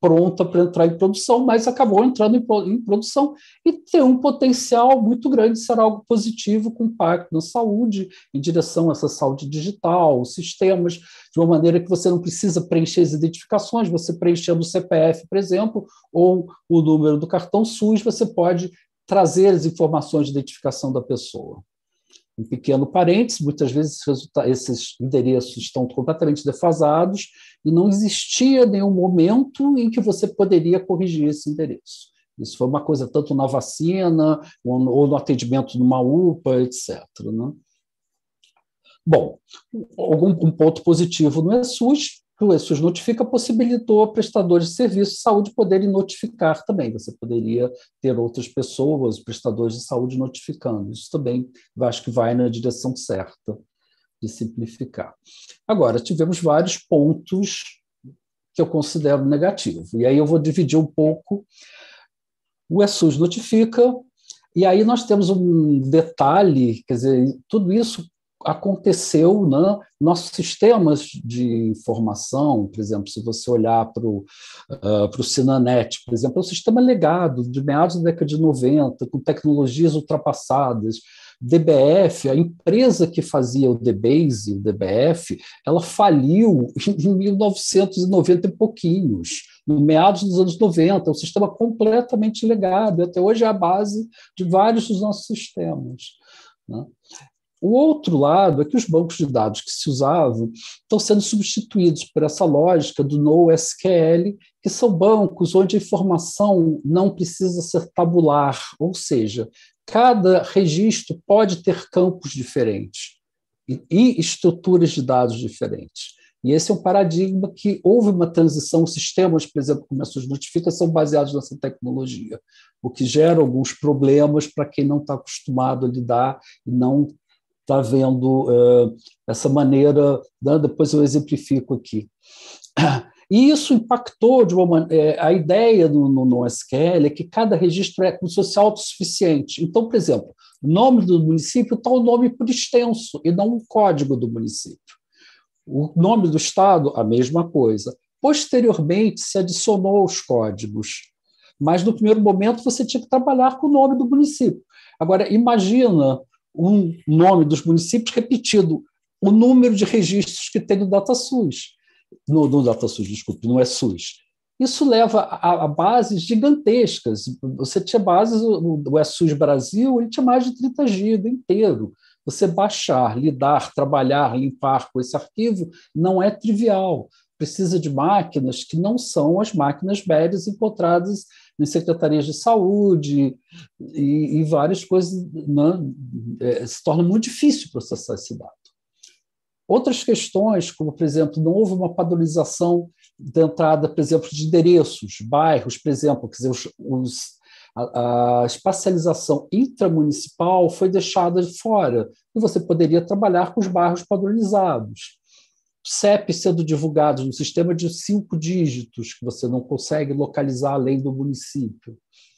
S3: pronta para entrar em produção, mas acabou entrando em, em produção e tem um potencial muito grande de ser algo positivo, com impacto na saúde, em direção a essa saúde digital, sistemas, de uma maneira que você não precisa preencher as identificações, você preenchendo o C P F, por exemplo, ou o número do cartão SUS, você pode trazer as informações de identificação da pessoa. Um pequeno parênteses, muitas vezes esses endereços estão completamente defasados e não existia nenhum momento em que você poderia corrigir esse endereço. Isso foi uma coisa tanto na vacina ou no atendimento numa U P A, etcétera, né? Bom, algum, um ponto positivo no eSUS, que o eSUS Notifica possibilitou a prestadores de serviços de saúde poderem notificar também. Você poderia ter outras pessoas, prestadores de saúde, notificando. Isso também acho que vai na direção certa de simplificar. Agora, tivemos vários pontos que eu considero negativos. E aí eu vou dividir um pouco. O eSUS Notifica, e aí nós temos um detalhe, quer dizer, tudo isso aconteceu, né? Nossos sistemas de informação, por exemplo, se você olhar para o uh, Sinanet, por exemplo, é um sistema legado de meados da década de noventa, com tecnologias ultrapassadas. D B F, a empresa que fazia o DBase, o D B F, ela faliu em mil novecentos e noventa e pouquinhos, no meados dos anos noventa, é um sistema completamente legado, e até hoje é a base de vários dos nossos sistemas, né? O outro lado é que os bancos de dados que se usavam estão sendo substituídos por essa lógica do NoSQL, que são bancos onde a informação não precisa ser tabular, ou seja, cada registro pode ter campos diferentes e estruturas de dados diferentes. E esse é um paradigma que houve uma transição, os sistemas, por exemplo, como a SUS Notifica, são baseados nessa tecnologia, o que gera alguns problemas para quem não está acostumado a lidar e não está vendo uh, essa maneira, né? Depois eu exemplifico aqui. E isso impactou de uma maneira, a ideia no, no, no S Q L é que cada registro é como se fosse autossuficiente. Então, por exemplo, o nome do município está o nome por extenso e não o código do município. O nome do estado, a mesma coisa. Posteriormente, se adicionou os códigos, mas no primeiro momento você tinha que trabalhar com o nome do município. Agora, imagina um nome dos municípios repetido, o número de registros que tem no DataSUS, no, no DataSUS, desculpe, no eSUS. Isso leva a, a bases gigantescas. Você tinha bases, o, o eSUS Brasil, ele tinha mais de trinta gigas inteiro. Você baixar, lidar, trabalhar, limpar com esse arquivo não é trivial. Precisa de máquinas que não são as máquinas médias encontradas em secretarias de saúde e, e várias coisas, né? É, se torna muito difícil processar esse dado. Outras questões, como, por exemplo, não houve uma padronização da entrada, por exemplo, de endereços, bairros, por exemplo, quer dizer, os, os, a, a espacialização intramunicipal foi deixada de fora, e você poderia trabalhar com os bairros padronizados. C E P sendo divulgados no sistema de cinco dígitos, que você não consegue localizar além do município.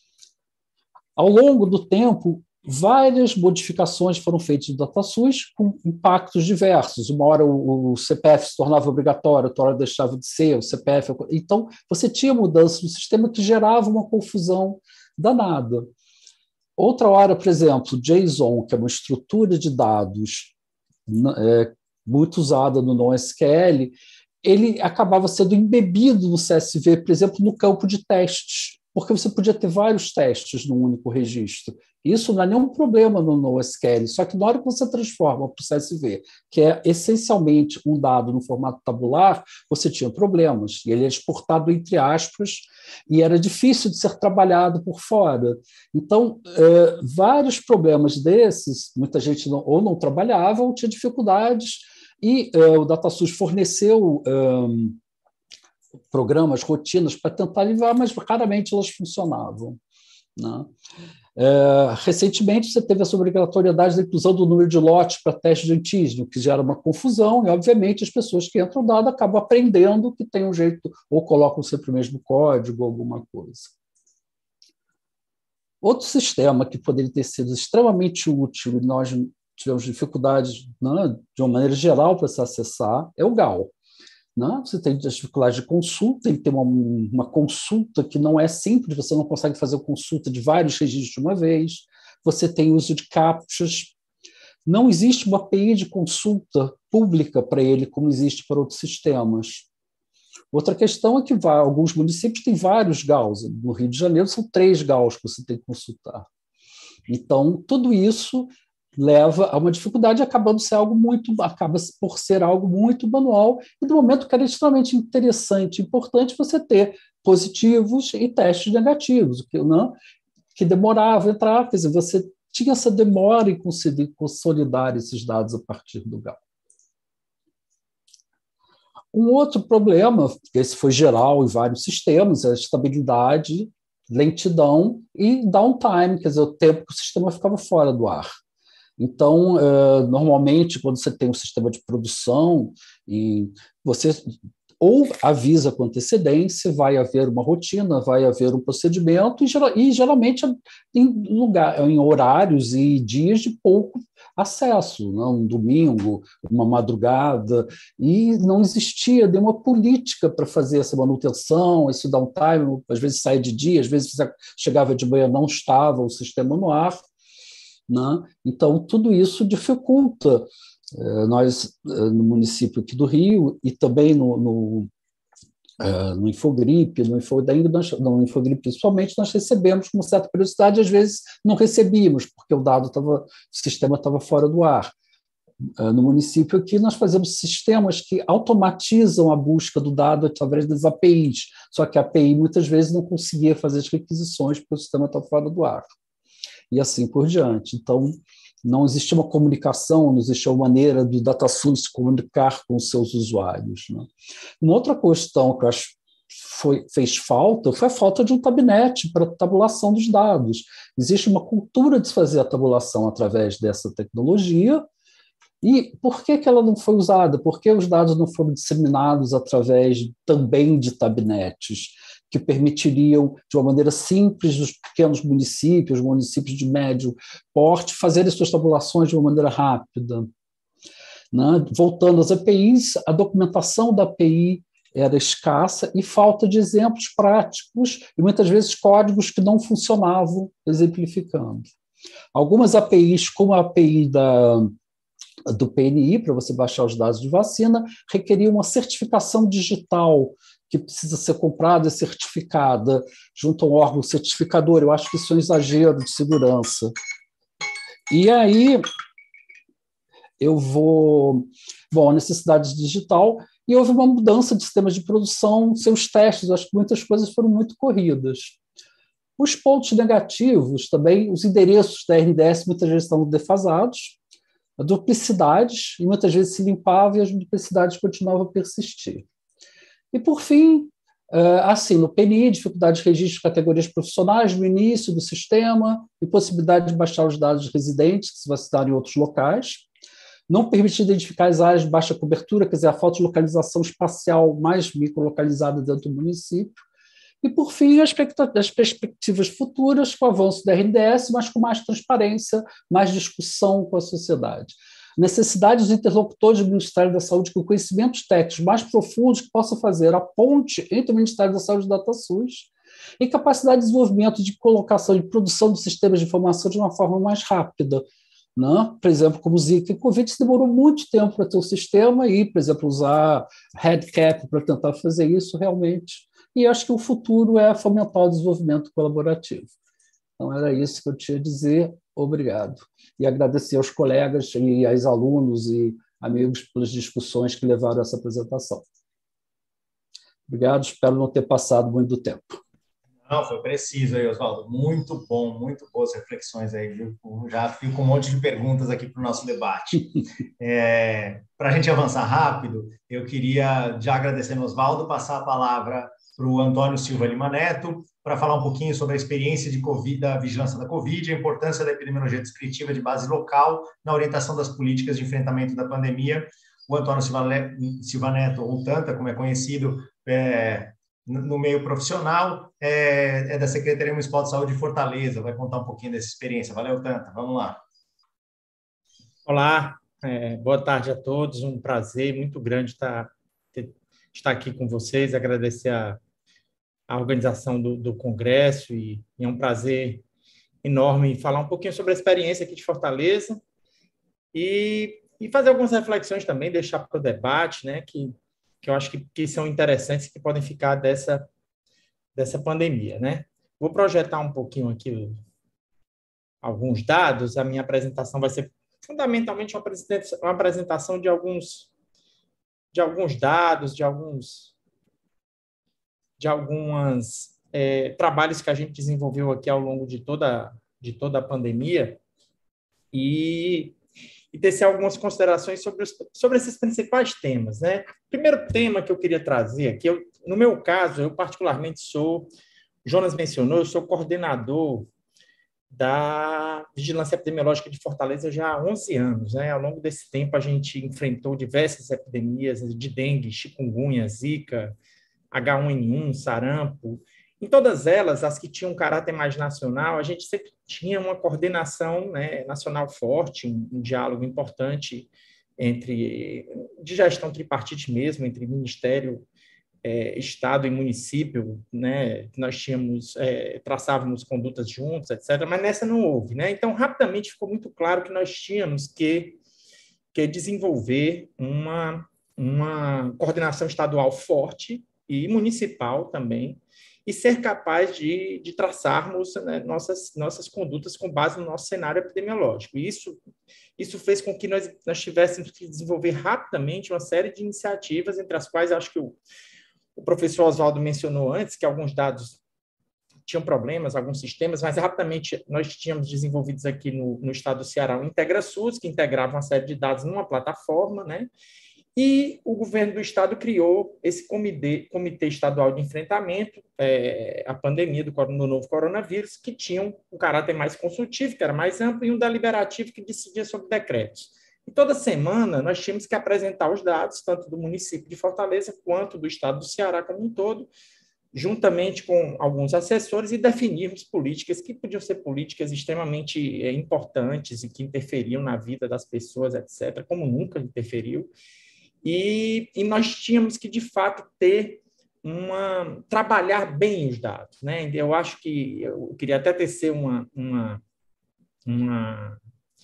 S3: Ao longo do tempo, várias modificações foram feitas no DataSUS com impactos diversos. Uma hora o C P F se tornava obrigatório, outra hora deixava de ser, o C P F... Então, você tinha mudanças no sistema que gerava uma confusão danada. Outra hora, por exemplo, JSON, que é uma estrutura de dados é, muito usada no NoSQL, ele acabava sendo embebido no C S V, por exemplo, no campo de testes, porque você podia ter vários testes num único registro. Isso não é nenhum problema no NoSQL, só que na hora que você transforma para o C S V, que é essencialmente um dado no formato tabular, você tinha problemas, e ele é exportado entre aspas, e era difícil de ser trabalhado por fora. Então, é, vários problemas desses, muita gente não, ou não trabalhava ou tinha dificuldades, e é, o DataSUS forneceu um, programas, rotinas para tentar livrar, mas raramente elas funcionavam, né? É, recentemente, você teve essa obrigatoriedade da inclusão do número de lotes para teste de antígeno, que gera uma confusão, e, obviamente, as pessoas que entram no dado acabam aprendendo que tem um jeito, ou colocam sempre o mesmo código, alguma coisa. Outro sistema que poderia ter sido extremamente útil, e nós tivemos dificuldades, né, de uma maneira geral para se acessar, é o G A U. né? Você tem dificuldade de consulta, tem que ter uma, uma consulta que não é simples, você não consegue fazer consulta de vários registros de uma vez, você tem uso de captchas. Não existe uma A P I de consulta pública para ele, como existe para outros sistemas. Outra questão é que alguns municípios têm vários G A Us. No Rio de Janeiro, são três G A Us que você tem que consultar. Então, tudo isso leva a uma dificuldade, acabando ser algo muito, acaba por ser algo muito manual, e no momento que era extremamente interessante e importante você ter positivos e testes negativos, o que, não, que demorava a entrar, quer dizer, você tinha essa demora em conseguir consolidar esses dados a partir do G A U. Um outro problema, esse foi geral em vários sistemas, é a estabilidade, lentidão e downtime, quer dizer, o tempo que o sistema ficava fora do ar. Então, normalmente, quando você tem um sistema de produção, e você ou avisa com antecedência, vai haver uma rotina, vai haver um procedimento, e, geralmente em, lugar, em horários e dias de pouco acesso, não? Um domingo, uma madrugada, e não existia nenhuma política para fazer essa manutenção, esse downtime, às vezes saía de dia, às vezes chegava de manhã, não estava o sistema no ar, né? Então, tudo isso dificulta. Nós, no município aqui do Rio, e também no, no, no Infogripe, no Infogripe, no Infogripe principalmente, nós recebemos com certa periodicidade, às vezes não recebíamos, porque o dado estava, o sistema estava fora do ar. No município aqui, nós fazemos sistemas que automatizam a busca do dado através das A P Is, só que a A P I muitas vezes não conseguia fazer as requisições porque o sistema estava fora do ar. E assim por diante. Então, não existia uma comunicação, não existia uma maneira do DataSUS se comunicar com os seus usuários, né? Uma outra questão que eu acho foi, fez falta foi a falta de um tabinete para a tabulação dos dados. Existe uma cultura de fazer a tabulação através dessa tecnologia. E por que que ela não foi usada? Por que os dados não foram disseminados através também de tabinetes, que permitiriam, de uma maneira simples, os pequenos municípios, municípios de médio porte, fazerem suas tabulações de uma maneira rápida, né? Voltando às A P Is, a documentação da A P I era escassa e falta de exemplos práticos e muitas vezes códigos que não funcionavam, exemplificando. Algumas A P Is, como a A P I da do P N I, para você baixar os dados de vacina, requeria uma certificação digital que precisa ser comprada e certificada junto a um órgão certificador. Eu acho que isso é um exagero de segurança. E aí eu vou... Bom, a necessidade digital, e houve uma mudança de sistemas de produção, seus testes, acho que muitas coisas foram muito corridas. Os pontos negativos também, os endereços da R D S muitas vezes estão defasados, a duplicidades, e muitas vezes se limpava e as duplicidades continuavam a persistir. E, por fim, assim, no P N I, dificuldade de registro de categorias profissionais no início do sistema, impossibilidade de baixar os dados de residentes que se vacinaram em outros locais, não permitir identificar as áreas de baixa cobertura, quer dizer, a falta de localização espacial mais microlocalizada dentro do município, e, por fim, as perspectivas futuras com o avanço da R D S, mas com mais transparência, mais discussão com a sociedade. Necessidade dos interlocutores do Ministério da Saúde com conhecimentos técnicos mais profundos que possam fazer a ponte entre o Ministério da Saúde e o DataSUS e capacidade de desenvolvimento de colocação e produção de sistemas de informação de uma forma mais rápida. Né? Por exemplo, como Zika e Covid, se demorou muito tempo para ter um sistema e, por exemplo, usar RedCap para tentar fazer isso realmente. E acho que o futuro é fomentar o desenvolvimento colaborativo. Então, era isso que eu tinha a dizer. Obrigado. E agradecer aos colegas e aos alunos e amigos pelas discussões que levaram a essa apresentação. Obrigado, espero não ter passado muito do tempo.
S1: Não, foi preciso aí, Oswaldo. Muito bom, muito boas reflexões aí, viu? Já fico com um monte de perguntas aqui para o nosso debate. É, para a gente avançar rápido, eu queria, já agradecendo Oswaldo, passar a palavra para o Antônio Silva Lima Neto, para falar um pouquinho sobre a experiência de COVID, da vigilância da Covid, a importância da epidemiologia descritiva de base local na orientação das políticas de enfrentamento da pandemia. O Antônio Silva, Silva Neto, ou Tanta, como é conhecido, é, no meio profissional, é, é da Secretaria Municipal de Saúde de Fortaleza, vai contar um pouquinho dessa experiência. Valeu, Tanta, vamos lá.
S4: Olá, é, boa tarde a todos, um prazer muito grande estar, ter, estar aqui com vocês, agradecer a, a organização do, do Congresso e, e é um prazer enorme falar um pouquinho sobre a experiência aqui de Fortaleza e, e fazer algumas reflexões também, deixar para o debate, né, que, que eu acho que, que são interessantes, que podem ficar dessa, dessa pandemia, né? Vou projetar um pouquinho aqui alguns dados, a minha apresentação vai ser fundamentalmente uma apresentação, uma apresentação de alguns, de alguns dados, de alguns, de algumas é, trabalhos que a gente desenvolveu aqui ao longo de toda, de toda a pandemia e, e tecer algumas considerações sobre, os, sobre esses principais temas, né? O primeiro tema que eu queria trazer aqui, eu, no meu caso, eu particularmente sou, Jonas mencionou, eu sou coordenador da Vigilância Epidemiológica de Fortaleza já há onze anos. Né? Ao longo desse tempo, a gente enfrentou diversas epidemias de dengue, chikungunya, zika, H um N um, sarampo. Em todas elas, as que tinham um caráter mais nacional, a gente sempre tinha uma coordenação, né, nacional forte, um, um diálogo importante entre, de gestão tripartite mesmo, entre Ministério, É, Estado e município, né, nós tínhamos, é, traçávamos condutas juntos, etcétera, mas nessa não houve, né? Então, rapidamente ficou muito claro que nós tínhamos que, que desenvolver uma, uma coordenação estadual forte e municipal também, e ser capaz de, de traçarmos, né, nossas, nossas condutas com base no nosso cenário epidemiológico. E isso, isso fez com que nós, nós tivéssemos que desenvolver rapidamente uma série de iniciativas, entre as quais acho que o O professor Oswaldo mencionou antes que alguns dados tinham problemas, alguns sistemas, mas rapidamente nós tínhamos desenvolvidos aqui no, no estado do Ceará o IntegraSUS, que integrava uma série de dados numa plataforma, né? E o governo do estado criou esse comitê, comitê estadual de enfrentamento é, à pandemia do, do novo coronavírus, que tinha um, um caráter mais consultivo, que era mais amplo, e um deliberativo que decidia sobre decretos. E toda semana nós tínhamos que apresentar os dados, tanto do município de Fortaleza quanto do estado do Ceará como um todo, juntamente com alguns assessores, e definirmos políticas que podiam ser políticas extremamente é, importantes e que interferiam na vida das pessoas, etcétera, como nunca interferiu. E, e nós tínhamos que, de fato, ter uma... trabalhar bem os dados, né? Eu acho que... eu queria até tecer uma... uma, uma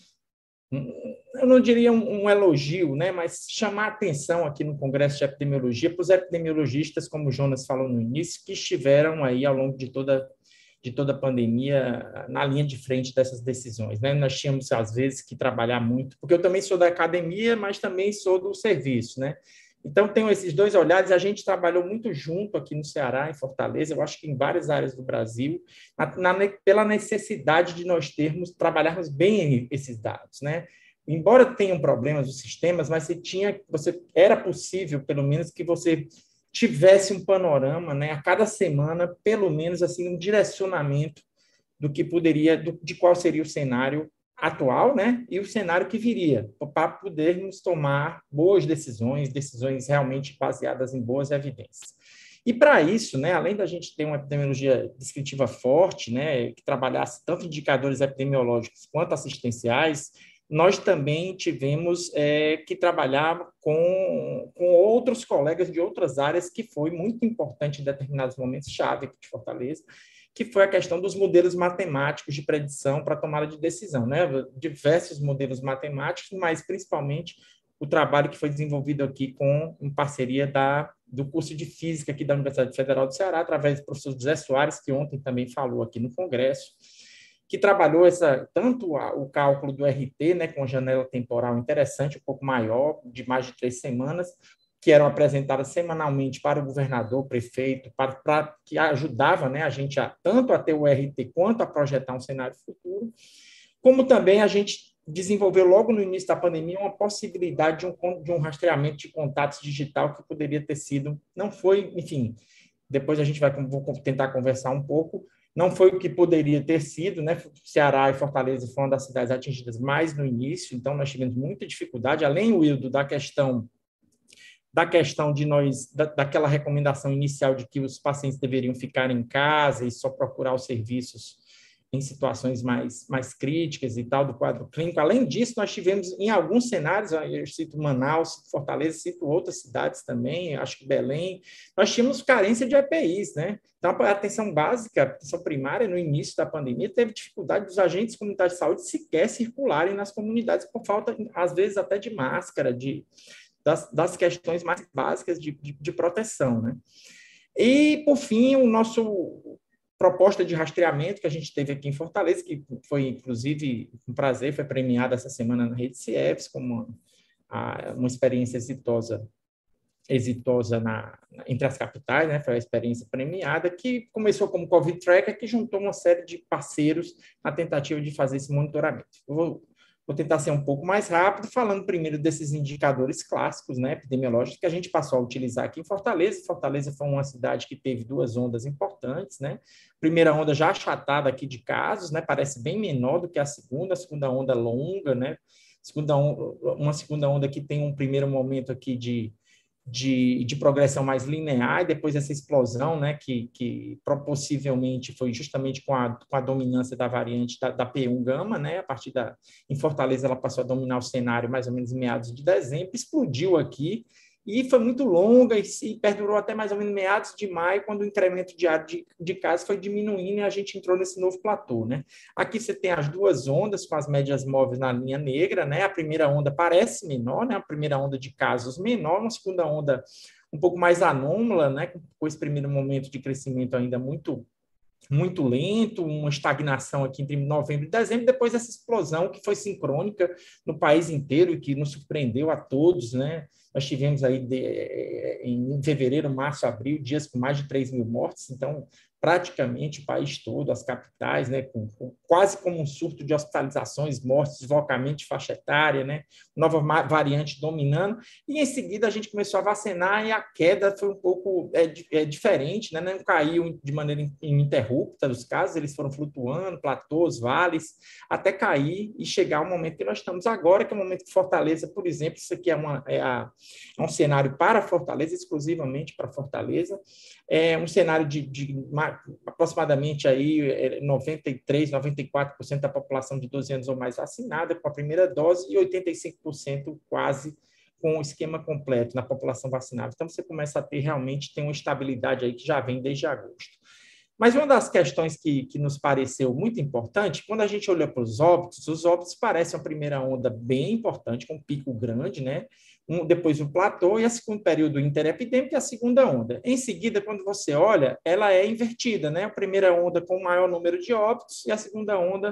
S4: eu não diria um, um elogio, né, mas chamar a atenção aqui no Congresso de Epidemiologia para os epidemiologistas, como o Jonas falou no início, que estiveram aí ao longo de toda, de toda a pandemia na linha de frente dessas decisões. Né? Nós tínhamos, às vezes, que trabalhar muito, porque eu também sou da academia, mas também sou do serviço, né? Então, tenho esses dois olhares. A gente trabalhou muito junto aqui no Ceará, em Fortaleza, eu acho que em várias áreas do Brasil, na, na, pela necessidade de nós termos, trabalharmos bem esses dados, né? Embora tenham problemas os sistemas, mas você tinha, você, era possível, pelo menos, que você tivesse um panorama, né, a cada semana, pelo menos, assim, um direcionamento do que poderia, do, de qual seria o cenário atual, né, e o cenário que viria, para podermos tomar boas decisões, decisões realmente baseadas em boas evidências. E para isso, né, além da gente ter uma epidemiologia descritiva forte, né, que trabalhasse tanto indicadores epidemiológicos quanto assistenciais, nós também tivemos é, que trabalhar com, com outros colegas de outras áreas, que foi muito importante em determinados momentos-chave aqui de Fortaleza, que foi a questão dos modelos matemáticos de predição para tomada de decisão, né? Diversos modelos matemáticos, mas principalmente o trabalho que foi desenvolvido aqui com, em parceria da, do curso de Física aqui da Universidade Federal do Ceará, através do professor José Soares, que ontem também falou aqui no Congresso, que trabalhou essa, tanto a, o cálculo do R T, né, com janela temporal interessante, um pouco maior, de mais de três semanas, que eram apresentadas semanalmente para o governador, prefeito, para, para que ajudava, né, a gente a, tanto a ter o R T quanto a projetar um cenário futuro, como também a gente desenvolveu logo no início da pandemia uma possibilidade de um, de um rastreamento de contatos digital que poderia ter sido, não foi, enfim, depois a gente vai vou tentar conversar um pouco, não foi o que poderia ter sido, né? Ceará e Fortaleza foram uma das cidades atingidas mais no início, então nós tivemos muita dificuldade, além, Wildo, da questão da questão de nós, da, daquela recomendação inicial de que os pacientes deveriam ficar em casa e só procurar os serviços em situações mais, mais críticas e tal do quadro clínico. Além disso, nós tivemos em alguns cenários, eu cito Manaus, cito Fortaleza, cito outras cidades também, acho que Belém, nós tínhamos carência de E P Is, né? Então, a atenção básica, a atenção primária, no início da pandemia, teve dificuldade dos agentes comunitários de saúde sequer circularem nas comunidades por falta, às vezes, até de máscara, de, das, das questões mais básicas de, de, de proteção, né? E, por fim, o nosso proposta de rastreamento que a gente teve aqui em Fortaleza, que foi, inclusive, um prazer, foi premiada essa semana na Rede CIEPS como uma, uma experiência exitosa, exitosa na, entre as capitais, né? Foi uma experiência premiada, que começou como Covid Tracker, que juntou uma série de parceiros na tentativa de fazer esse monitoramento. Eu vou Vou tentar ser um pouco mais rápido, falando primeiro desses indicadores clássicos, né, epidemiológicos, que a gente passou a utilizar aqui em Fortaleza. Fortaleza foi uma cidade que teve duas ondas importantes, né? Primeira onda já achatada aqui de casos, né? Parece bem menor do que a segunda, a segunda onda longa, né? Segunda onda, uma segunda onda que tem um primeiro momento aqui de De, de progressão mais linear, e depois essa explosão, né, que, que possivelmente foi justamente com a, com a dominância da variante da, da P um gama, né, a partir da, em Fortaleza ela passou a dominar o cenário mais ou menos em meados de dezembro, explodiu aqui, e foi muito longa e, e perdurou até mais ou menos meados de maio, quando o incremento diário de, de casos foi diminuindo e a gente entrou nesse novo platô, né? Aqui você tem as duas ondas com as médias móveis na linha negra, né? A primeira onda parece menor, né? A primeira onda de casos menor, uma segunda onda um pouco mais anômala, né? Com esse primeiro momento de crescimento ainda muito muito lento, uma estagnação aqui entre novembro e dezembro, depois essa explosão que foi sincrônica no país inteiro e que nos surpreendeu a todos, né? Nós tivemos aí de, em fevereiro, março, abril, dias com mais de três mil mortes, então praticamente o país todo, as capitais, né, com, com, quase como um surto de hospitalizações, mortes, deslocamento de faixa etária, né, nova variante dominando, e em seguida a gente começou a vacinar e a queda foi um pouco é, é, diferente, né, não caiu de maneira ininterrupta dos casos, eles foram flutuando, platôs, vales, até cair e chegar ao momento que nós estamos agora, que é o momento que Fortaleza, por exemplo, isso aqui é, uma, é, a, é um cenário para Fortaleza, exclusivamente para Fortaleza, é um cenário de, de aproximadamente aí noventa e três, noventa e quatro por cento da população de doze anos ou mais vacinada com a primeira dose e oitenta e cinco por cento quase com o esquema completo na população vacinável. Então, você começa a ter realmente tem uma estabilidade aí que já vem desde agosto. Mas uma das questões que, que nos pareceu muito importante, quando a gente olha para os óbitos, os óbitos parecem uma primeira onda bem importante, com um pico grande, né? Um, depois o platô e a segundo período interepidêmico e a segunda onda. Em seguida, quando você olha, ela é invertida, né? A primeira onda com o maior número de óbitos e a segunda onda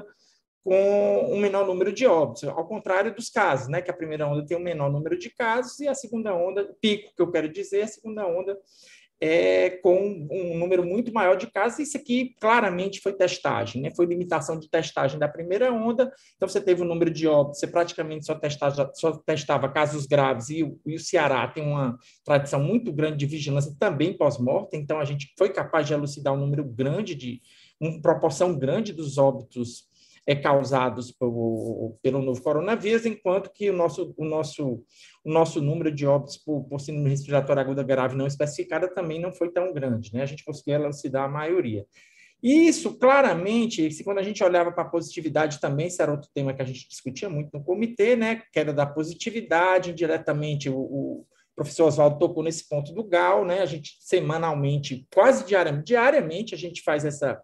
S4: com um menor número de óbitos, ao contrário dos casos, né? Que a primeira onda tem um menor número de casos e a segunda onda, pico que eu quero dizer, a segunda onda É, com um número muito maior de casos. Isso aqui claramente foi testagem, né? Foi limitação de testagem da primeira onda, então você teve um número de óbitos, você praticamente só testava, só testava casos graves, e o, e o Ceará tem uma tradição muito grande de vigilância também pós-morte, então a gente foi capaz de elucidar um número grande, de uma proporção grande dos óbitos é, causados por, pelo novo coronavírus, enquanto que o nosso, o nosso, o nosso número de óbitos por, por síndrome respiratória aguda grave não especificada também não foi tão grande, né? A gente conseguiu elucidar a maioria. E isso, claramente, se quando a gente olhava para a positividade também, esse era outro tema que a gente discutia muito no comitê, né? Queda da positividade, indiretamente, o, o professor Oswaldo tocou nesse ponto do G A U, né? A gente, semanalmente, quase diariamente, diariamente a gente faz essa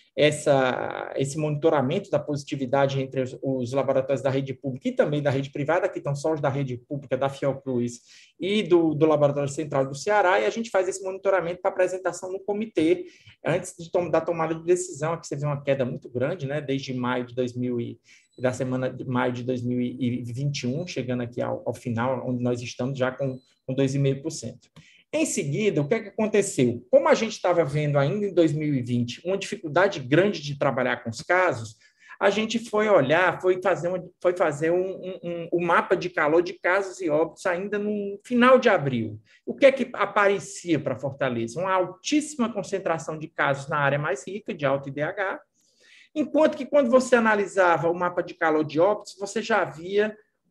S4: Essa, esse monitoramento da positividade entre os, os laboratórios da rede pública e também da rede privada, que estão só os da rede pública, da Fiocruz e do, do Laboratório Central do Ceará, e a gente faz esse monitoramento para apresentação no comitê, antes de tom, da tomada de decisão. Aqui você vê uma queda muito grande, né, desde maio de dois mil e da semana de maio de dois mil e vinte e um, chegando aqui ao, ao final, onde nós estamos já com, com dois vírgula cinco por cento. Em seguida, o que é que aconteceu? Como a gente estava vendo ainda em dois mil e vinte uma dificuldade grande de trabalhar com os casos, a gente foi olhar, foi fazer, uma, foi fazer um, um, um, um mapa de calor de casos e óbitos ainda no final de abril. O que é que aparecia para Fortaleza? Uma altíssima concentração de casos na área mais rica, de alto I D H, enquanto que quando você analisava o mapa de calor de óbitos, você já via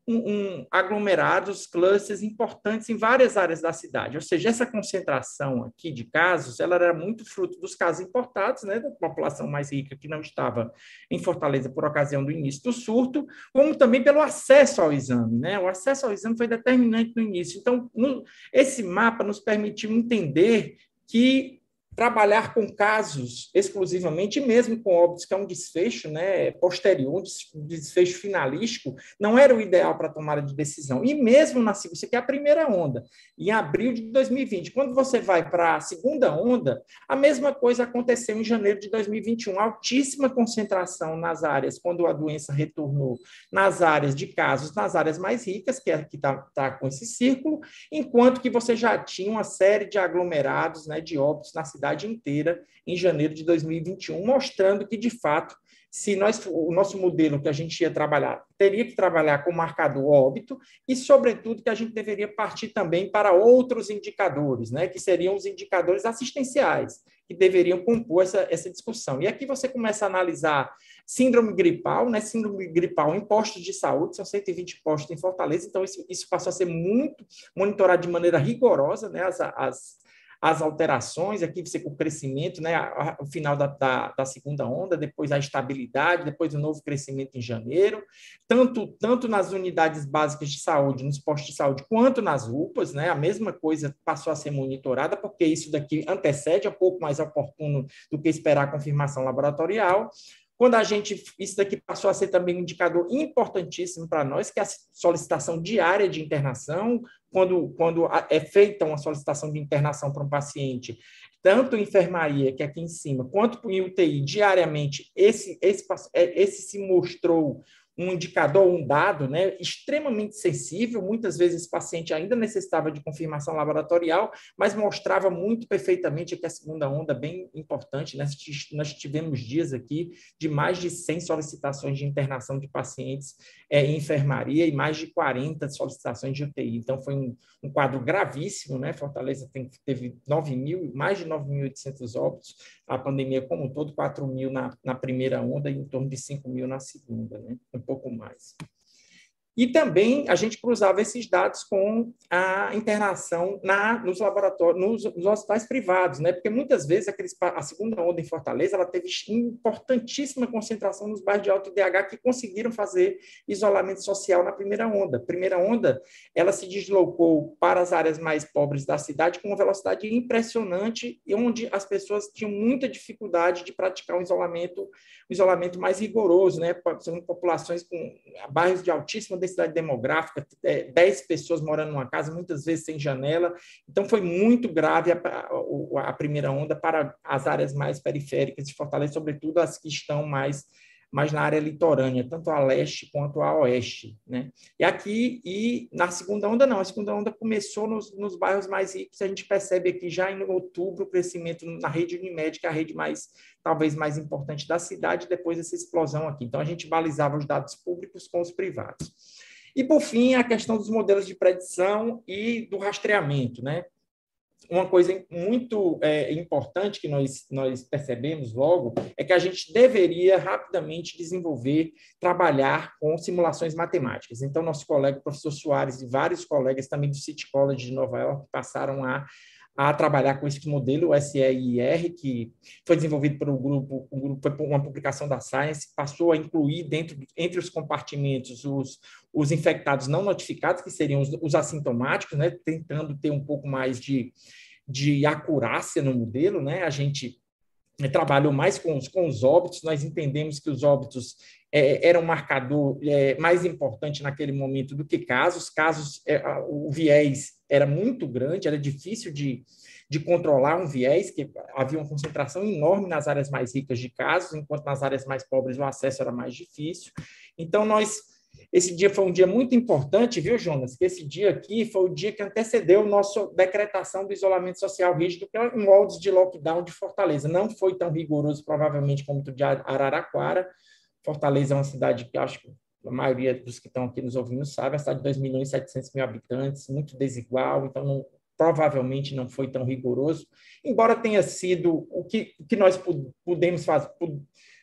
S4: um, um, aglomerados, clusters importantes em várias áreas da cidade. Ou seja, essa concentração aqui de casos, ela era muito fruto dos casos importados, né, da população mais rica que não estava em Fortaleza por ocasião do início do surto, como também pelo acesso ao exame, né? O acesso ao exame foi determinante no início. Então, no, esse mapa nos permitiu entender que trabalhar com casos exclusivamente, mesmo com óbitos, que é um desfecho, né, posterior, um desfecho finalístico, não era o ideal para tomada de decisão. E mesmo na segunda, isso aqui é a primeira onda, em abril de dois mil e vinte. Quando você vai para a segunda onda, a mesma coisa aconteceu em janeiro de dois mil e vinte e um. Altíssima concentração nas áreas, quando a doença retornou, nas áreas de casos, nas áreas mais ricas, que é que está tá com esse círculo, enquanto que você já tinha uma série de aglomerados, né, de óbitos na cidade inteira em janeiro de dois mil e vinte e um, mostrando que, de fato, se nós, o nosso modelo que a gente ia trabalhar, teria que trabalhar com marcador óbito e, sobretudo, que a gente deveria partir também para outros indicadores, né, que seriam os indicadores assistenciais, que deveriam compor essa, essa discussão. E aqui você começa a analisar síndrome gripal, né, síndrome gripal em postos de saúde, são cento e vinte postos em Fortaleza, então isso, isso passou a ser muito monitorado de maneira rigorosa, né, as, as as alterações, aqui você com o crescimento, né, o final da, da, da segunda onda, depois a estabilidade, depois o novo crescimento em janeiro, tanto, tanto nas unidades básicas de saúde, nos postos de saúde, quanto nas U P As, né, a mesma coisa passou a ser monitorada, porque isso daqui antecede, é um pouco mais oportuno do que esperar a confirmação laboratorial. Quando a gente, isso daqui passou a ser também um indicador importantíssimo para nós, que é a solicitação diária de internação, quando, quando é feita uma solicitação de internação para um paciente, tanto em enfermaria, que é aqui em cima, quanto em U T I, diariamente, esse, esse, esse se mostrou um indicador, um dado, né, extremamente sensível. Muitas vezes esse paciente ainda necessitava de confirmação laboratorial, mas mostrava muito perfeitamente que a segunda onda, bem importante, né? Nós tivemos dias aqui de mais de cem solicitações de internação de pacientes é, em enfermaria e mais de quarenta solicitações de U T I. Então, foi um, um quadro gravíssimo, né? Fortaleza tem, teve nove mil, mais de nove mil e oitocentos óbitos, a pandemia como um todo, quatro mil na, na primeira onda e em torno de cinco mil na segunda, né? Um pouco mais. E também a gente cruzava esses dados com a internação na, nos laboratórios, nos, nos hospitais privados, né? Porque muitas vezes aqueles, a segunda onda em Fortaleza ela teve importantíssima concentração nos bairros de alto I D H que conseguiram fazer isolamento social na primeira onda. A primeira onda ela se deslocou para as áreas mais pobres da cidade com uma velocidade impressionante e onde as pessoas tinham muita dificuldade de praticar um isolamento, um isolamento mais rigoroso, né? São populações com bairros de altíssima densidade demográfica, dez pessoas morando numa casa, muitas vezes sem janela. Então, foi muito grave a, a, a primeira onda para as áreas mais periféricas de Fortaleza, sobretudo as que estão mais, mais na área litorânea, tanto a leste quanto a oeste, né? E aqui, e na segunda onda, não. A segunda onda começou nos, nos bairros mais ricos. A gente percebe aqui já em outubro o crescimento na rede Unimed, que é a rede mais, talvez mais importante da cidade, depois dessa explosão aqui. Então, a gente balizava os dados públicos com os privados. E, por fim, a questão dos modelos de predição e do rastreamento, né? Uma coisa muito é, importante que nós, nós percebemos logo é que a gente deveria rapidamente desenvolver, trabalhar com simulações matemáticas. Então, nosso colega, o professor Soares, e vários colegas também do City College de Nova York passaram a a trabalhar com esse modelo, o S E I R, que foi desenvolvido por um grupo, um grupo, foi por uma publicação da Science, passou a incluir dentro, entre os compartimentos os, os infectados não notificados, que seriam os, os assintomáticos, né, tentando ter um pouco mais de, de acurácia no modelo, né? A gente trabalhou mais com os, com os óbitos, nós entendemos que os óbitos é, eram um marcador é, mais importante naquele momento do que casos. Casos, é, o viés era muito grande, era difícil de, de controlar um viés, que havia uma concentração enorme nas áreas mais ricas de casos, enquanto nas áreas mais pobres o acesso era mais difícil. Então, nós... Esse dia foi um dia muito importante, viu, Jonas? Que esse dia aqui foi o dia que antecedeu a nossa decretação do isolamento social rígido, que é um moldes de lockdown de Fortaleza. Não foi tão rigoroso, provavelmente, como o de Araraquara. Fortaleza é uma cidade que acho que a maioria dos que estão aqui nos ouvindo sabe, é uma cidade de dois milhões e setecentos mil habitantes, muito desigual, então não, provavelmente não foi tão rigoroso, embora tenha sido o que, o que nós pudemos fazer,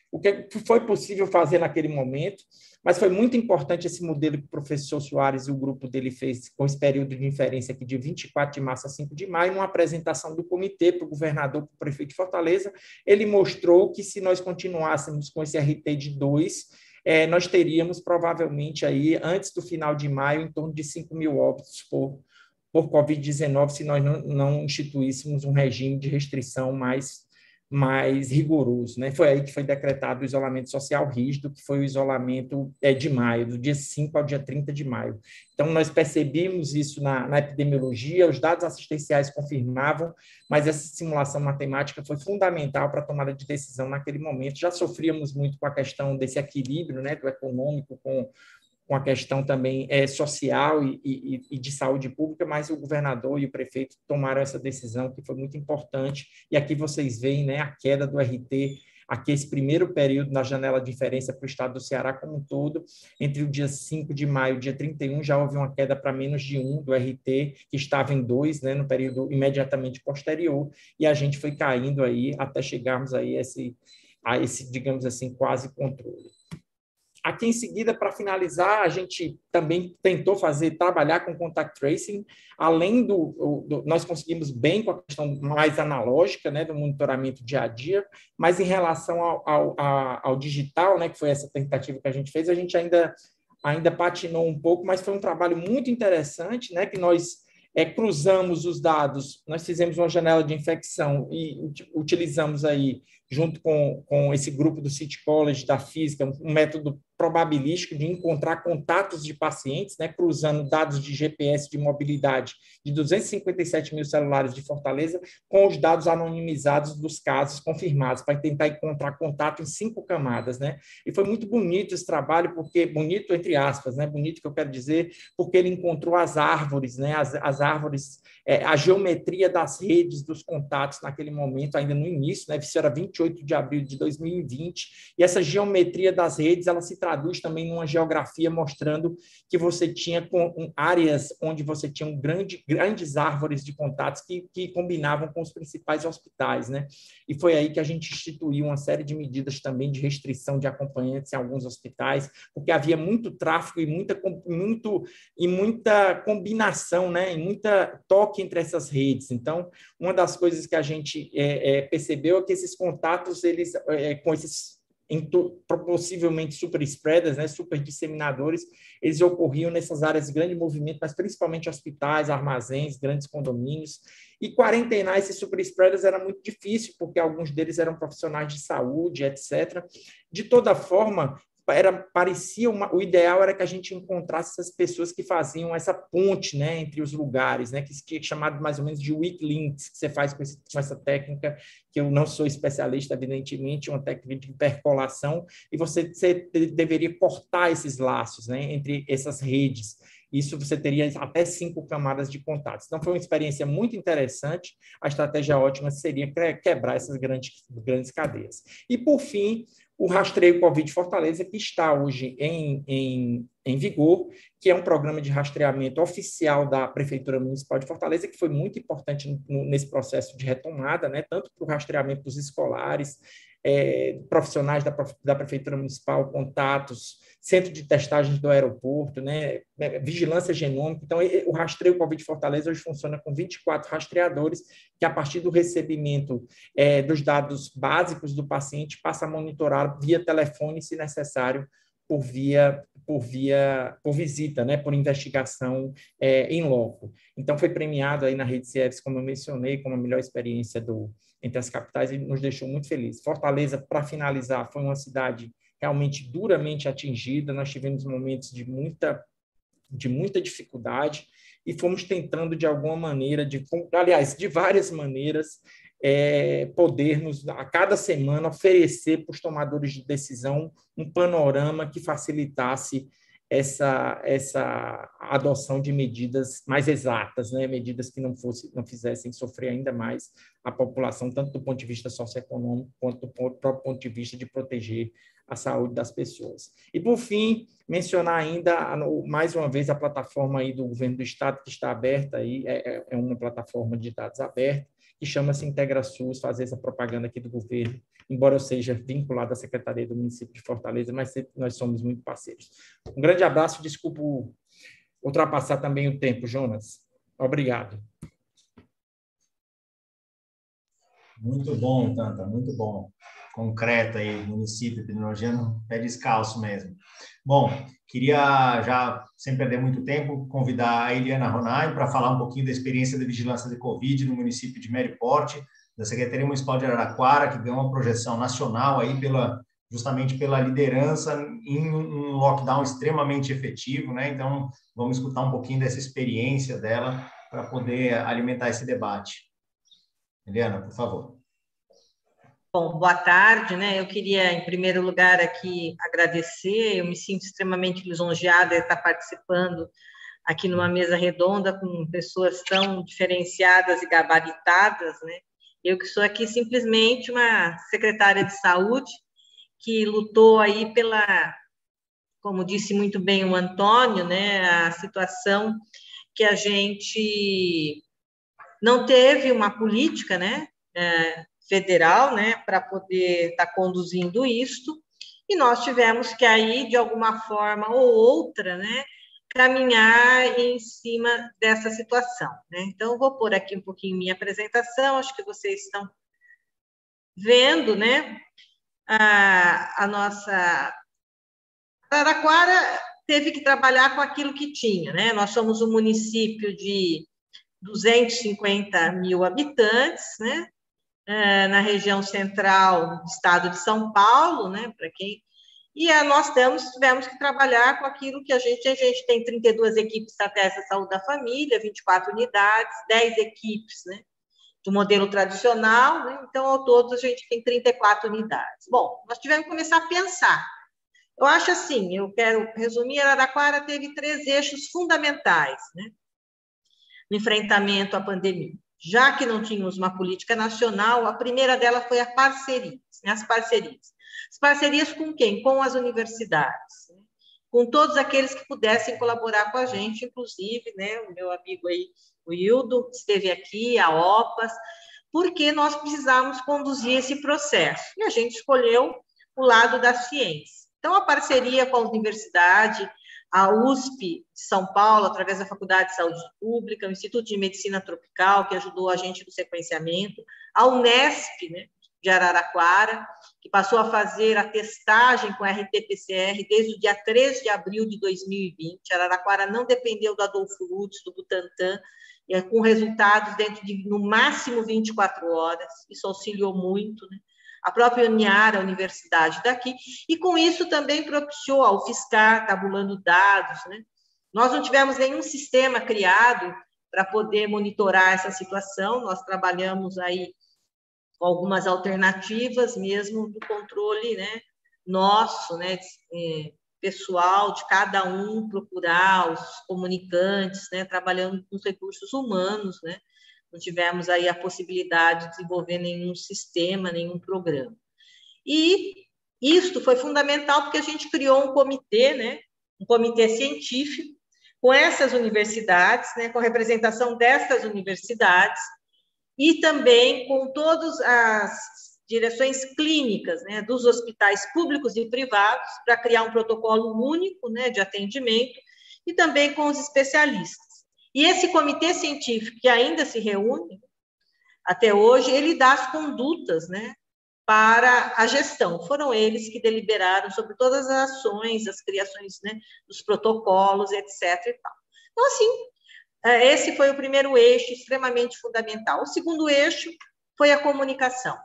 S4: o que foi possível fazer naquele momento, mas foi muito importante esse modelo que o professor Soares e o grupo dele fez com esse período de inferência aqui de vinte e quatro de março a cinco de maio, numa apresentação do comitê para o governador, para o prefeito de Fortaleza. Ele mostrou que se nós continuássemos com esse R T de dois, é, nós teríamos provavelmente aí, antes do final de maio, em torno de cinco mil óbitos por, por covid dezenove, se nós não, não instituíssemos um regime de restrição mais mais rigoroso, né? Foi aí que foi decretado o isolamento social rígido, que foi o isolamento é, de maio, do dia cinco ao dia trinta de maio. Então, nós percebemos isso na, na epidemiologia, os dados assistenciais confirmavam, mas essa simulação matemática foi fundamental para a tomada de decisão naquele momento. Já sofríamos muito com a questão desse equilíbrio, né, do econômico com com a questão também é, social e, e, e de saúde pública, mas o governador e o prefeito tomaram essa decisão, que foi muito importante, e aqui vocês veem, né, a queda do R T, aqui esse primeiro período na janela de inferência para o estado do Ceará como um todo, entre o dia cinco de maio e o dia trinta e um, já houve uma queda para menos de um do R T, que estava em dois, né, no período imediatamente posterior, e a gente foi caindo aí até chegarmos aí a esse, a esse, digamos assim, quase controle. Aqui, em seguida, para finalizar, a gente também tentou fazer, trabalhar com contact tracing, além do, do... Nós conseguimos bem com a questão mais analógica, né, do monitoramento dia a dia, mas em relação ao, ao, ao digital, né, que foi essa tentativa que a gente fez, a gente ainda, ainda patinou um pouco, mas foi um trabalho muito interessante, né, que nós é, cruzamos os dados, nós fizemos uma janela de infecção e utilizamos aí, junto com, com esse grupo do City College, da física, um método probabilístico de encontrar contatos de pacientes, né, cruzando dados de G P S de mobilidade de duzentos e cinquenta e sete mil celulares de Fortaleza com os dados anonimizados dos casos confirmados, para tentar encontrar contato em cinco camadas, né? E foi muito bonito esse trabalho, porque, bonito entre aspas, né? Bonito que eu quero dizer, porque ele encontrou as árvores, né? As, as árvores, é, a geometria das redes dos contatos naquele momento, ainda no início, né? Isso era vinte e oito de abril de dois mil e vinte, e essa geometria das redes, ela se traduz também numa geografia mostrando que você tinha com, áreas onde você tinha um grande, grandes árvores de contatos que, que combinavam com os principais hospitais, né? E foi aí que a gente instituiu uma série de medidas também de restrição de acompanhantes em alguns hospitais, porque havia muito tráfego e muita, muito, e muita combinação, né? E muita toque entre essas redes. Então, uma das coisas que a gente é, é, percebeu é que esses contatos, eles, é, com esses possivelmente super spreaders, né, super disseminadores, eles ocorriam nessas áreas de grande movimento, mas principalmente hospitais, armazéns, grandes condomínios, e quarentenar esses super spreaders era muito difícil, porque alguns deles eram profissionais de saúde, etcétera. De toda forma, era, parecia uma, o ideal era que a gente encontrasse essas pessoas que faziam essa ponte, né, entre os lugares, né, que é chamado mais ou menos de weak links, que você faz com, esse, com essa técnica, que eu não sou especialista, evidentemente, uma técnica de intercolação, e você, você deveria cortar esses laços, né, entre essas redes. Isso você teria até cinco camadas de contatos. Então, foi uma experiência muito interessante. A estratégia ótima seria quebrar essas grandes, grandes cadeias. E, por fim, o Rastreio Covid Fortaleza, que está hoje em, em, em vigor, que é um programa de rastreamento oficial da Prefeitura Municipal de Fortaleza, que foi muito importante no, nesse processo de retomada, né, tanto para o rastreamento dos escolares, é, profissionais da, da Prefeitura Municipal, contatos, centro de testagens do aeroporto, né, vigilância genômica. Então, o Rastreio Covid Fortaleza hoje funciona com vinte e quatro rastreadores, que a partir do recebimento é, dos dados básicos do paciente, passa a monitorar via telefone, se necessário, por via, por via, por visita, né, por investigação é, em loco. Então, foi premiado aí na Rede C F, como eu mencionei, como a melhor experiência do, entre as capitais, e nos deixou muito felizes. Fortaleza, para finalizar, foi uma cidade realmente duramente atingida, nós tivemos momentos de muita, de muita dificuldade e fomos tentando, de alguma maneira, de, aliás, de várias maneiras, é, podermos, a cada semana, oferecer para os tomadores de decisão um panorama que facilitasse essa, essa adoção de medidas mais exatas, né? Medidas que não, fosse, não fizessem sofrer ainda mais a população, tanto do ponto de vista socioeconômico quanto do próprio ponto de vista de proteger a saúde das pessoas. E, por fim, mencionar ainda, mais uma vez, a plataforma aí do Governo do Estado, que está aberta, aí, é, é uma plataforma de dados aberta, que chama-se IntegraSUS, fazer essa propaganda aqui do governo, embora eu seja vinculado à Secretaria do Município de Fortaleza, mas nós somos muito parceiros. Um grande abraço, desculpa ultrapassar também o tempo, Jonas. Obrigado.
S1: Muito bom, Tanta, muito bom. Concreto aí, município, epidemiologia, pé descalço mesmo. Bom, queria, já, sem perder muito tempo, convidar a Eliana Ronay para falar um pouquinho da experiência de vigilância de Covid no município de Meriporte, da Secretaria Municipal de Araraquara, que ganhou uma projeção nacional aí pela, justamente pela liderança em um lockdown extremamente efetivo, né? Então, vamos escutar um pouquinho dessa experiência dela para poder alimentar esse debate. Eliana, por favor.
S5: Bom, boa tarde, né? Eu queria, em primeiro lugar, aqui agradecer, eu me sinto extremamente lisonjeada de estar participando aqui numa mesa redonda com pessoas tão diferenciadas e gabaritadas, né? Eu que sou aqui simplesmente uma secretária de saúde que lutou aí pela, como disse muito bem o Antônio, né? A situação que a gente não teve uma política, né? É, federal, né, para poder estar tá conduzindo isto, e nós tivemos que aí, de alguma forma ou outra, né, caminhar em cima dessa situação, né? Então, eu vou pôr aqui um pouquinho minha apresentação, acho que vocês estão vendo, né, a, a nossa... Araraquara teve que trabalhar com aquilo que tinha, né? Nós somos um município de duzentos e cinquenta mil habitantes, né? Na região central do estado de São Paulo, né, para quem... E a, nós temos, tivemos que trabalhar com aquilo que a gente... A gente tem trinta e duas equipes estratégias de saúde da família, vinte e quatro unidades, dez equipes, né, do modelo tradicional, né, então, ao todo, a gente tem trinta e quatro unidades. Bom, nós tivemos que começar a pensar. Eu acho assim, eu quero resumir, Araraquara teve três eixos fundamentais, né, no enfrentamento à pandemia. Já que não tínhamos uma política nacional, a primeira dela foi a parceria, né, as parcerias. As parcerias com quem? Com as universidades, né, com todos aqueles que pudessem colaborar com a gente, inclusive, né, o meu amigo aí, o Hildo, esteve aqui, a OPAS, porque nós precisávamos conduzir esse processo. E a gente escolheu o lado da ciência. Então, a parceria com a universidade, a U S P de São Paulo, através da Faculdade de Saúde Pública, o Instituto de Medicina Tropical, que ajudou a gente no sequenciamento, a Unesp, né, de Araraquara, que passou a fazer a testagem com R T P C R desde o dia três de abril de dois mil e vinte. Araraquara não dependeu do Adolfo Lutz, do Butantan, com resultados dentro de, no máximo, vinte e quatro horas. Isso auxiliou muito, né? A própria Uniara, a universidade daqui, e com isso também propiciou ao fiscal, tabulando dados, né? Nós não tivemos nenhum sistema criado para poder monitorar essa situação, nós trabalhamos aí com algumas alternativas mesmo do controle, né, nosso, né, pessoal, de cada um procurar os comunicantes, né, trabalhando com os recursos humanos, né? Não tivemos aí a possibilidade de desenvolver nenhum sistema, nenhum programa. E isto foi fundamental porque a gente criou um comitê, né, um comitê científico, com essas universidades, né, com a representação destas universidades, e também com todas as direções clínicas, né, dos hospitais públicos e privados, para criar um protocolo único, né, de atendimento, e também com os especialistas. E esse comitê científico, que ainda se reúne até hoje, ele dá as condutas, né, para a gestão. Foram eles que deliberaram sobre todas as ações, as criações, né, dos protocolos, etcétera. E tal. Então, assim, esse foi o primeiro eixo extremamente fundamental. O segundo eixo foi a comunicação.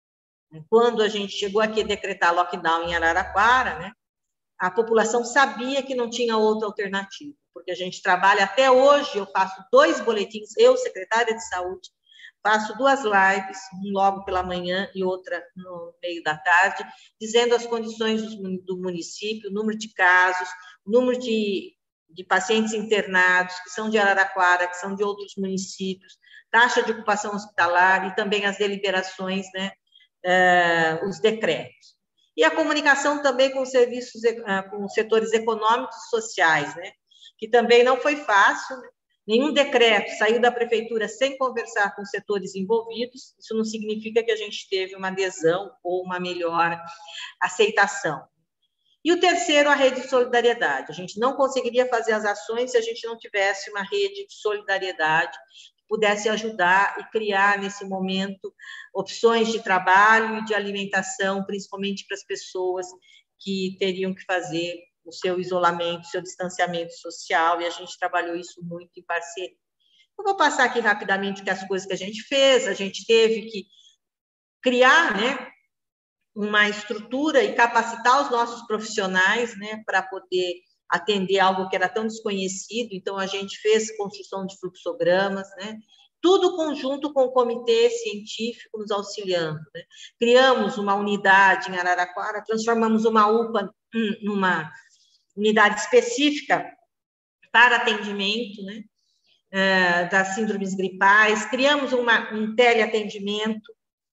S5: Quando a gente chegou aqui a decretar lockdown em Araraquara, né, a população sabia que não tinha outra alternativa, porque a gente trabalha até hoje, eu faço dois boletins, eu, secretária de saúde, faço duas lives, um logo pela manhã e outra no meio da tarde, dizendo as condições do município, o número de casos, o número de, de pacientes internados, que são de Araraquara, que são de outros municípios, taxa de ocupação hospitalar e também as deliberações, né, uh, os decretos. E a comunicação também com os serviços, com os setores econômicos e sociais, né? Que também não foi fácil, né? Nenhum decreto saiu da prefeitura sem conversar com os setores envolvidos, isso não significa que a gente teve uma adesão ou uma melhor aceitação. E o terceiro, a rede de solidariedade. A gente não conseguiria fazer as ações se a gente não tivesse uma rede de solidariedade que pudesse ajudar e criar, nesse momento, opções de trabalho e de alimentação, principalmente para as pessoas que teriam que fazer o seu isolamento, o seu distanciamento social, e a gente trabalhou isso muito em parceria. Eu vou passar aqui rapidamente que as coisas que a gente fez, a gente teve que criar, né, uma estrutura e capacitar os nossos profissionais, né, para poder atender algo que era tão desconhecido. Então, a gente fez construção de fluxogramas, né, tudo conjunto com o comitê científico nos auxiliando, né. Criamos uma unidade em Araraquara, transformamos uma U P A numa unidade específica para atendimento, né, das síndromes gripais, criamos uma, um teleatendimento,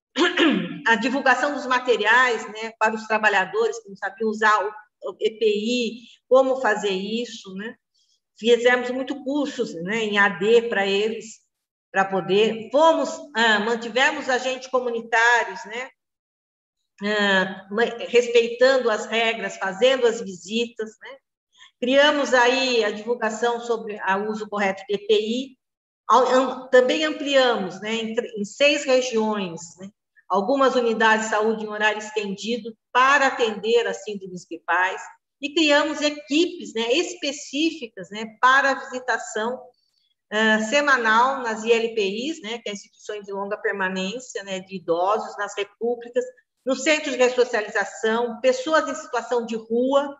S5: a divulgação dos materiais, né, para os trabalhadores que não sabiam usar o E P I, como fazer isso, né? Fizemos muito cursos, né, em A D para eles, para poder, fomos, ah, mantivemos agentes comunitários, né, ah, respeitando as regras, fazendo as visitas, né? Criamos aí a divulgação sobre o uso correto de E P I, também ampliamos, né, em, em seis regiões, né, algumas unidades de saúde em horário estendido para atender as síndromes gripais, e criamos equipes, né, específicas, né, para a visitação uh, semanal nas I L P Is, né, que é instituições de longa permanência, né, de idosos, nas repúblicas, nos centros de ressocialização, pessoas em situação de rua,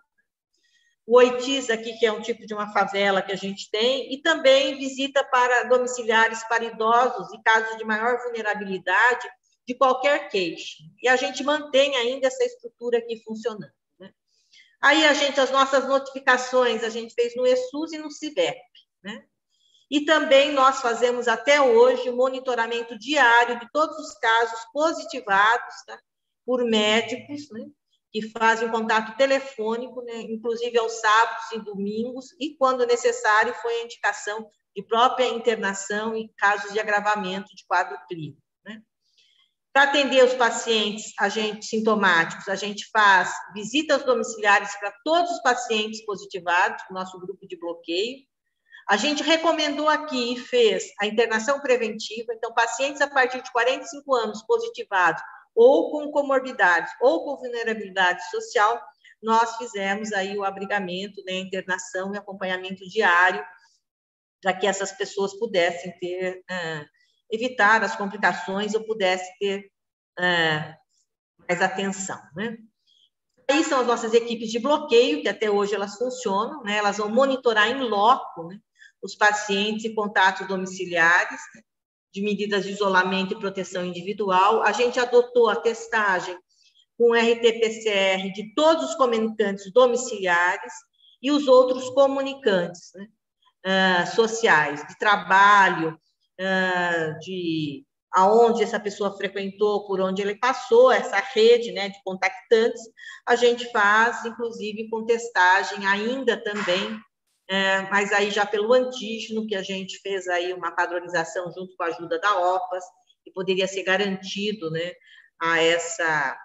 S5: o Oitis aqui, que é um tipo de uma favela que a gente tem, e também visita para domiciliares para idosos e casos de maior vulnerabilidade de qualquer queixa. E a gente mantém ainda essa estrutura aqui funcionando, né? Aí a gente, as nossas notificações, a gente fez no ESUS e no CIVEP, né? E também nós fazemos até hoje o monitoramento diário de todos os casos positivados, tá, por médicos, né, que fazem um contato telefônico, né, inclusive aos sábados e domingos, e, quando necessário, foi a indicação de própria internação em casos de agravamento de quadro clínico, né. Para atender os pacientes, agentes sintomáticos, a gente faz visitas domiciliares para todos os pacientes positivados, nosso grupo de bloqueio. A gente recomendou aqui e fez a internação preventiva, então, pacientes a partir de quarenta e cinco anos positivados, ou com comorbidades, ou com vulnerabilidade social, nós fizemos aí o abrigamento, né, internação e acompanhamento diário, para que essas pessoas pudessem ter, uh, evitar as complicações ou pudessem ter uh, mais atenção, né? Aí são as nossas equipes de bloqueio, que até hoje elas funcionam, né? Elas vão monitorar em loco, né, os pacientes e contatos domiciliares, né, de medidas de isolamento e proteção individual. A gente adotou a testagem com R T P C R de todos os comunicantes domiciliares e os outros comunicantes, né, uh, sociais, de trabalho, uh, de aonde essa pessoa frequentou, por onde ele passou, essa rede, né, de contactantes. A gente faz, inclusive, com testagem ainda também, É, mas aí já pelo antígeno, que a gente fez aí uma padronização junto com a ajuda da O P A S, e poderia ser garantido, né, a essa,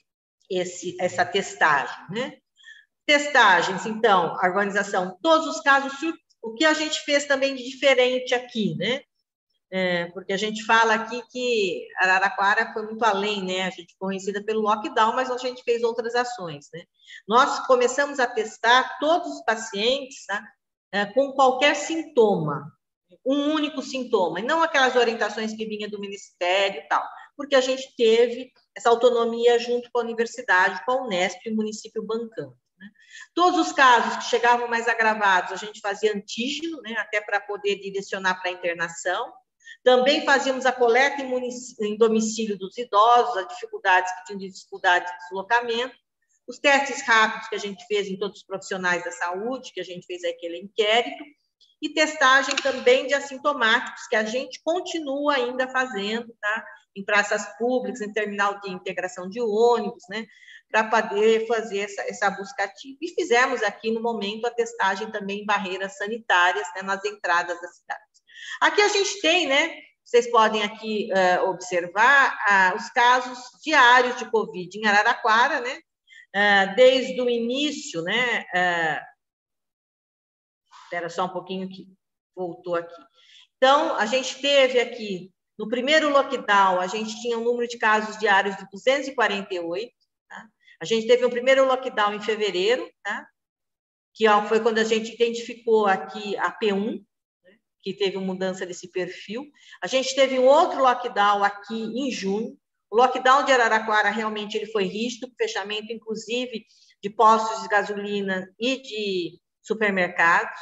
S5: esse, essa testagem, né? Testagens, então, a organização, todos os casos, o que a gente fez também de diferente aqui, né? É, porque a gente fala aqui que Araraquara foi muito além, né? A gente foi conhecida pelo lockdown, mas a gente fez outras ações, né? Nós começamos a testar todos os pacientes, tá, é, com qualquer sintoma, um único sintoma, e não aquelas orientações que vinham do Ministério e tal, porque a gente teve essa autonomia junto com a universidade, com a Unesp e o município bancando, né? Todos os casos que chegavam mais agravados, a gente fazia antígeno, né, até para poder direcionar para a internação. Também fazíamos a coleta em, em domicílio dos idosos, as dificuldades que tinham de dificuldade de deslocamento, os testes rápidos que a gente fez em todos os profissionais da saúde, que a gente fez aquele inquérito, e testagem também de assintomáticos, que a gente continua ainda fazendo, tá? Em praças públicas, em terminal de integração de ônibus, né? para poder fazer essa, essa busca ativa. E fizemos aqui, no momento, a testagem também em barreiras sanitárias, né, nas entradas das cidades. Aqui a gente tem, né, vocês podem aqui uh, observar uh, os casos diários de Covid em Araraquara, né, uh, desde o início, né, uh, espera só um pouquinho que voltou aqui. Então, a gente teve aqui, no primeiro lockdown, a gente tinha um número de casos diários de duzentos e quarenta e oito, tá? A gente teve um primeiro lockdown em fevereiro, tá? Que foi quando a gente identificou aqui a P um, né? Que teve uma mudança desse perfil. A gente teve um outro lockdown aqui em junho. O lockdown de Araraquara realmente ele foi rígido, fechamento, inclusive, de postos de gasolina e de supermercados.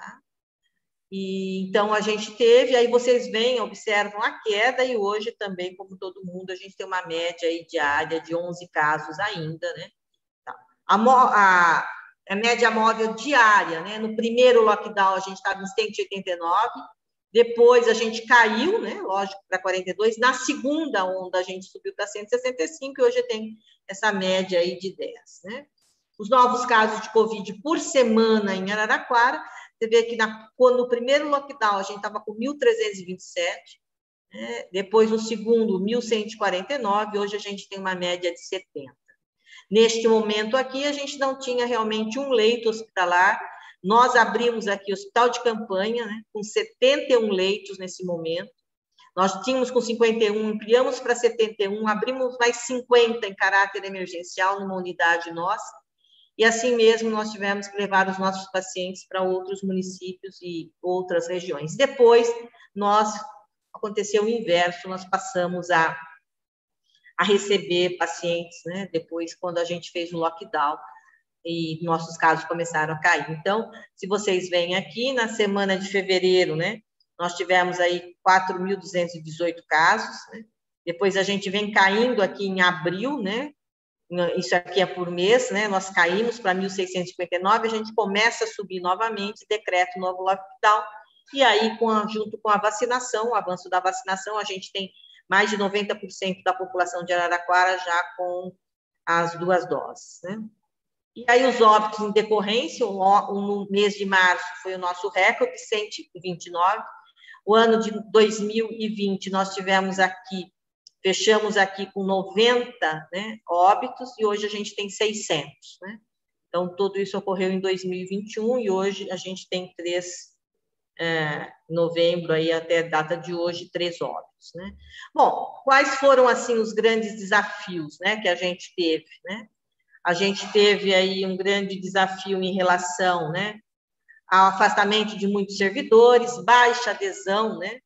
S5: E, então, a gente teve, aí vocês veem, observam a queda, e hoje também, como todo mundo, a gente tem uma média aí diária de onze casos ainda, né? Tá. A, a, a média móvel diária, né? No primeiro lockdown, a gente estava em cento e oitenta e nove, depois a gente caiu, né? Lógico, para quarenta e dois, na segunda onda a gente subiu para cento e sessenta e cinco, e hoje tem essa média aí de dez, né? Os novos casos de Covid por semana em Araraquara, você vê que na, no primeiro lockdown a gente estava com mil trezentos e vinte e sete, né? Depois no segundo, mil cento e quarenta e nove, hoje a gente tem uma média de setenta. Neste momento aqui, a gente não tinha realmente um leito hospitalar, nós abrimos aqui o hospital de campanha, né, com setenta e um leitos nesse momento, nós tínhamos com cinquenta e um, ampliamos para setenta e um, abrimos mais cinquenta em caráter emergencial numa unidade nossa, e assim mesmo nós tivemos que levar os nossos pacientes para outros municípios e outras regiões. Depois, nós, aconteceu o inverso, nós passamos a, a receber pacientes, né, depois, quando a gente fez o lockdown, e nossos casos começaram a cair. Então, se vocês veem aqui, na semana de fevereiro, né, nós tivemos aí quatro mil duzentos e dezoito casos, né, depois a gente vem caindo aqui em abril, né, isso aqui é por mês, né? Nós caímos para mil seiscentos e cinquenta e nove, a gente começa a subir novamente, decreta um novo lockdown, e aí, com a, junto com a vacinação, o avanço da vacinação, a gente tem mais de noventa por cento da população de Araraquara já com as duas doses, né? E aí, os óbitos em decorrência, o, o, no mês de março foi o nosso recorde, cento e vinte e nove, o ano de dois mil e vinte, nós tivemos aqui fechamos aqui com noventa, né, óbitos, e hoje a gente tem seiscentos, né? Então, tudo isso ocorreu em dois mil e vinte e um, e hoje a gente tem três, é, novembro, aí até a data de hoje, três óbitos, né? Bom, quais foram, assim, os grandes desafios, né, que a gente teve, né? A gente teve aí um grande desafio em relação, né, ao afastamento de muitos servidores, baixa adesão, né,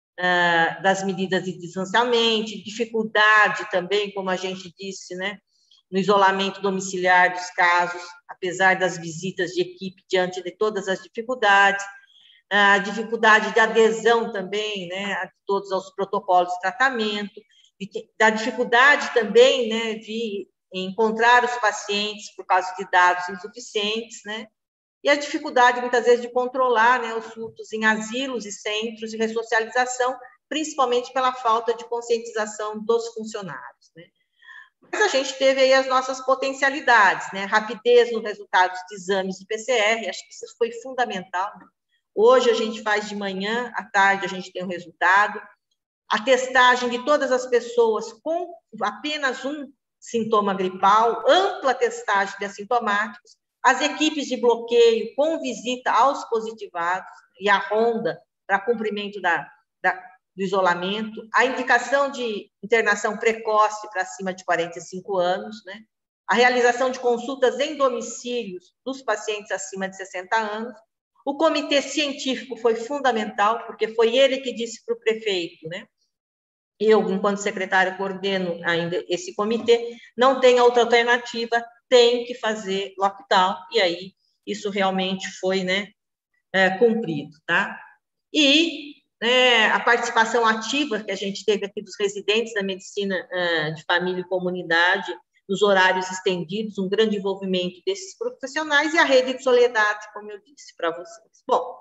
S5: Uh, das medidas de distanciamento, dificuldade também, como a gente disse, né, no isolamento domiciliar dos casos, apesar das visitas de equipe diante de todas as dificuldades, a uh, dificuldade de adesão também, né, a todos os protocolos de tratamento, de, da dificuldade também, né, de encontrar os pacientes por causa de dados insuficientes, né, e a dificuldade, muitas vezes, de controlar, né, os surtos em asilos e centros de ressocialização, principalmente pela falta de conscientização dos funcionários, né. Mas a gente teve aí as nossas potencialidades, né, rapidez nos resultados de exames de P C R, acho que isso foi fundamental, né? Hoje a gente faz de manhã, à tarde a gente tem o resultado, a testagem de todas as pessoas com apenas um sintoma gripal, ampla testagem de assintomáticos, as equipes de bloqueio com visita aos positivados e a ronda para cumprimento da, da, do isolamento, a indicação de internação precoce para acima de quarenta e cinco anos, né? A realização de consultas em domicílios dos pacientes acima de sessenta anos. O comitê científico foi fundamental, porque foi ele que disse para o prefeito, né? Eu, enquanto secretário, coordeno ainda esse comitê, não tem outra alternativa, tem que fazer lockdown, e aí isso realmente foi, né, é, cumprido, tá? E é, a participação ativa que a gente teve aqui dos residentes da medicina é, de família e comunidade, nos horários estendidos, um grande envolvimento desses profissionais, e a rede de solidariedade, como eu disse para vocês. Bom,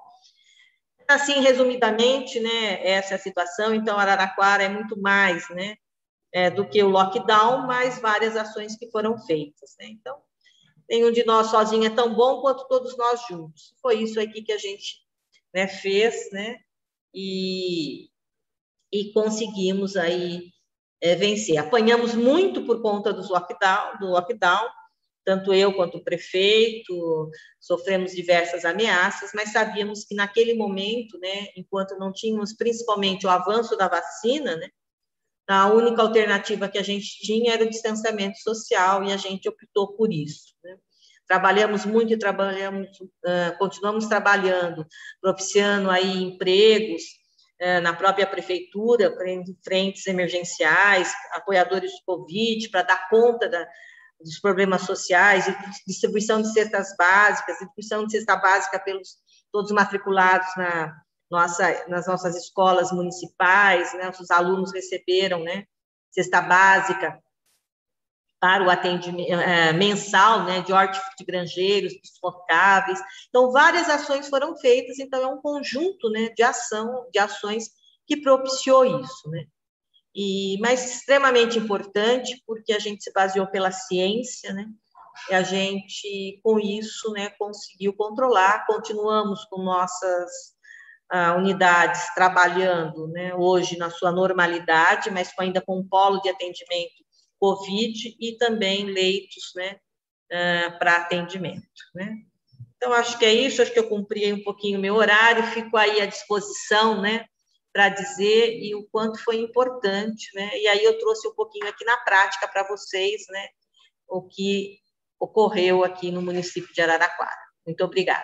S5: assim, resumidamente, né, essa é a situação. Então, Araraquara é muito mais, né, é, do que o lockdown, mas várias ações que foram feitas, né? Então, nenhum de nós sozinho é tão bom quanto todos nós juntos. Foi isso aqui que a gente, né, fez, né? E, e conseguimos aí é, vencer. Apanhamos muito por conta do lockdown, do lockdown, tanto eu quanto o prefeito, sofremos diversas ameaças, mas sabíamos que naquele momento, né, enquanto não tínhamos principalmente o avanço da vacina, né, a única alternativa que a gente tinha era o distanciamento social e a gente optou por isso, né? Trabalhamos muito e trabalhamos, uh, continuamos trabalhando, propiciando aí empregos uh, na própria prefeitura, em frentes emergenciais, apoiadores do Covid, para dar conta da, dos problemas sociais, distribuição de cestas básicas, distribuição de cesta básica pelos todos matriculados na nossa, nas nossas escolas municipais, né? Os alunos receberam, né, cesta básica para o atendimento é, mensal, né, de hortifrutigranjeiros, desfocáveis. Então, várias ações foram feitas, então é um conjunto, né, de ação, de ações que propiciou isso, né? E, mas extremamente importante, porque a gente se baseou pela ciência, né? E a gente, com isso, né, conseguiu controlar, continuamos com nossas ah, unidades trabalhando, né, hoje na sua normalidade, mas ainda com um polo de atendimento Covid e também leitos, né, uh, para atendimento, né? Então, acho que é isso, acho que eu cumpri um pouquinho o meu horário, fico aí à disposição, né, para dizer e o quanto foi importante, né, e aí eu trouxe um pouquinho aqui na prática para vocês, né, o que ocorreu aqui no município de Araraquara. Muito obrigada.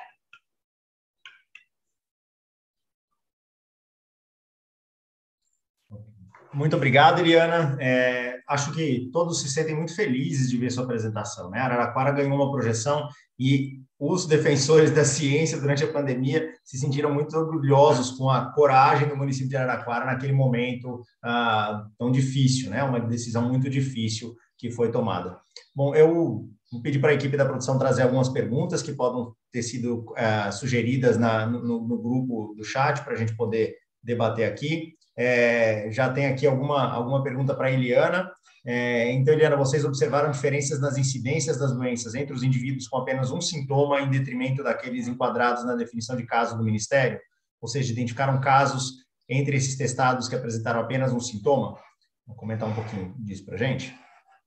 S1: Muito obrigado, Eliana. É, acho que todos se sentem muito felizes de ver sua apresentação, né? Araraquara ganhou uma projeção e os defensores da ciência durante a pandemia se sentiram muito orgulhosos com a coragem do município de Araraquara naquele momento ah, tão difícil, né? Uma decisão muito difícil que foi tomada. Bom, eu vou pedir para a equipe da produção trazer algumas perguntas que podem ter sido ah, sugeridas na, no, no grupo do chat para a gente poder debater aqui. É, já tem aqui alguma, alguma pergunta para a Eliana. É, então, Eliana, vocês observaram diferenças nas incidências das doenças entre os indivíduos com apenas um sintoma em detrimento daqueles enquadrados na definição de caso do Ministério? Ou seja, identificaram casos entre esses testados que apresentaram apenas um sintoma? Vou comentar um pouquinho disso para a gente.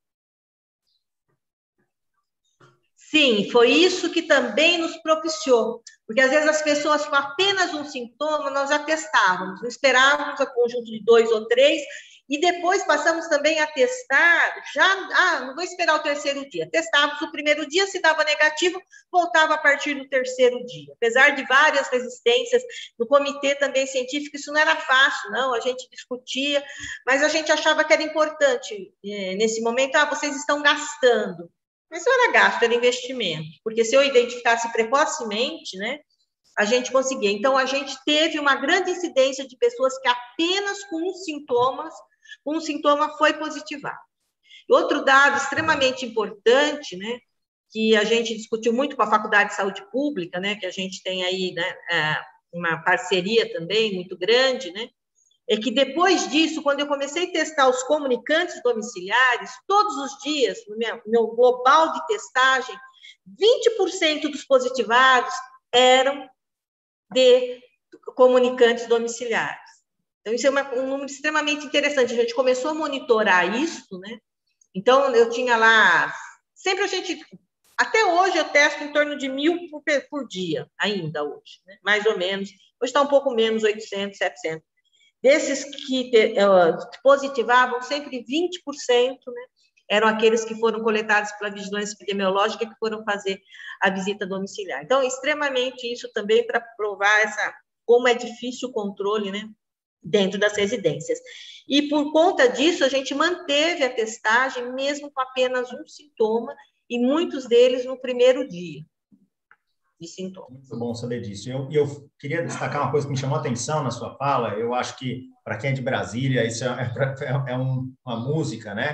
S5: Sim, foi isso que também nos propiciou, porque às vezes as pessoas com apenas um sintoma, nós já testávamos, esperávamos a conjunto de dois ou três, e depois passamos também a testar, já, ah, não vou esperar o terceiro dia, testávamos o primeiro dia, se dava negativo, voltava a partir do terceiro dia, apesar de várias resistências, no comitê também científico, isso não era fácil, não, a gente discutia, mas a gente achava que era importante, nesse momento, ah, vocês estão gastando, mas não era gasto, era investimento, porque se eu identificasse precocemente, né, a gente conseguia. Então, a gente teve uma grande incidência de pessoas que apenas com os sintomas, um sintoma foi positivado. Outro dado extremamente importante, né, que a gente discutiu muito com a Faculdade de Saúde Pública, né, que a gente tem aí, né, uma parceria também muito grande, né, é que depois disso, quando eu comecei a testar os comunicantes domiciliares, todos os dias, no meu, meu global de testagem, vinte por cento dos positivados eram de comunicantes domiciliares. Então, isso é uma, um número extremamente interessante. A gente começou a monitorar isso, né? Então, eu tinha lá... Sempre a gente... Até hoje, eu testo em torno de mil por, por dia, ainda hoje, né? Mais ou menos. Hoje está um pouco menos, oitocentos, setecentos. Desses que uh, positivavam, sempre vinte por cento, né, eram aqueles que foram coletados pela vigilância epidemiológica que foram fazer a visita domiciliar. Então, extremamente isso também para provar essa, como é difícil o controle, né, dentro das residências. E, por conta disso, a gente manteve a testagem mesmo com apenas um sintoma e muitos deles no primeiro dia de sintomas.
S1: Muito bom saber disso. E eu, eu queria destacar uma coisa que me chamou a atenção na sua fala. Eu acho que, para quem é de Brasília, isso é, é, é um, uma música, né?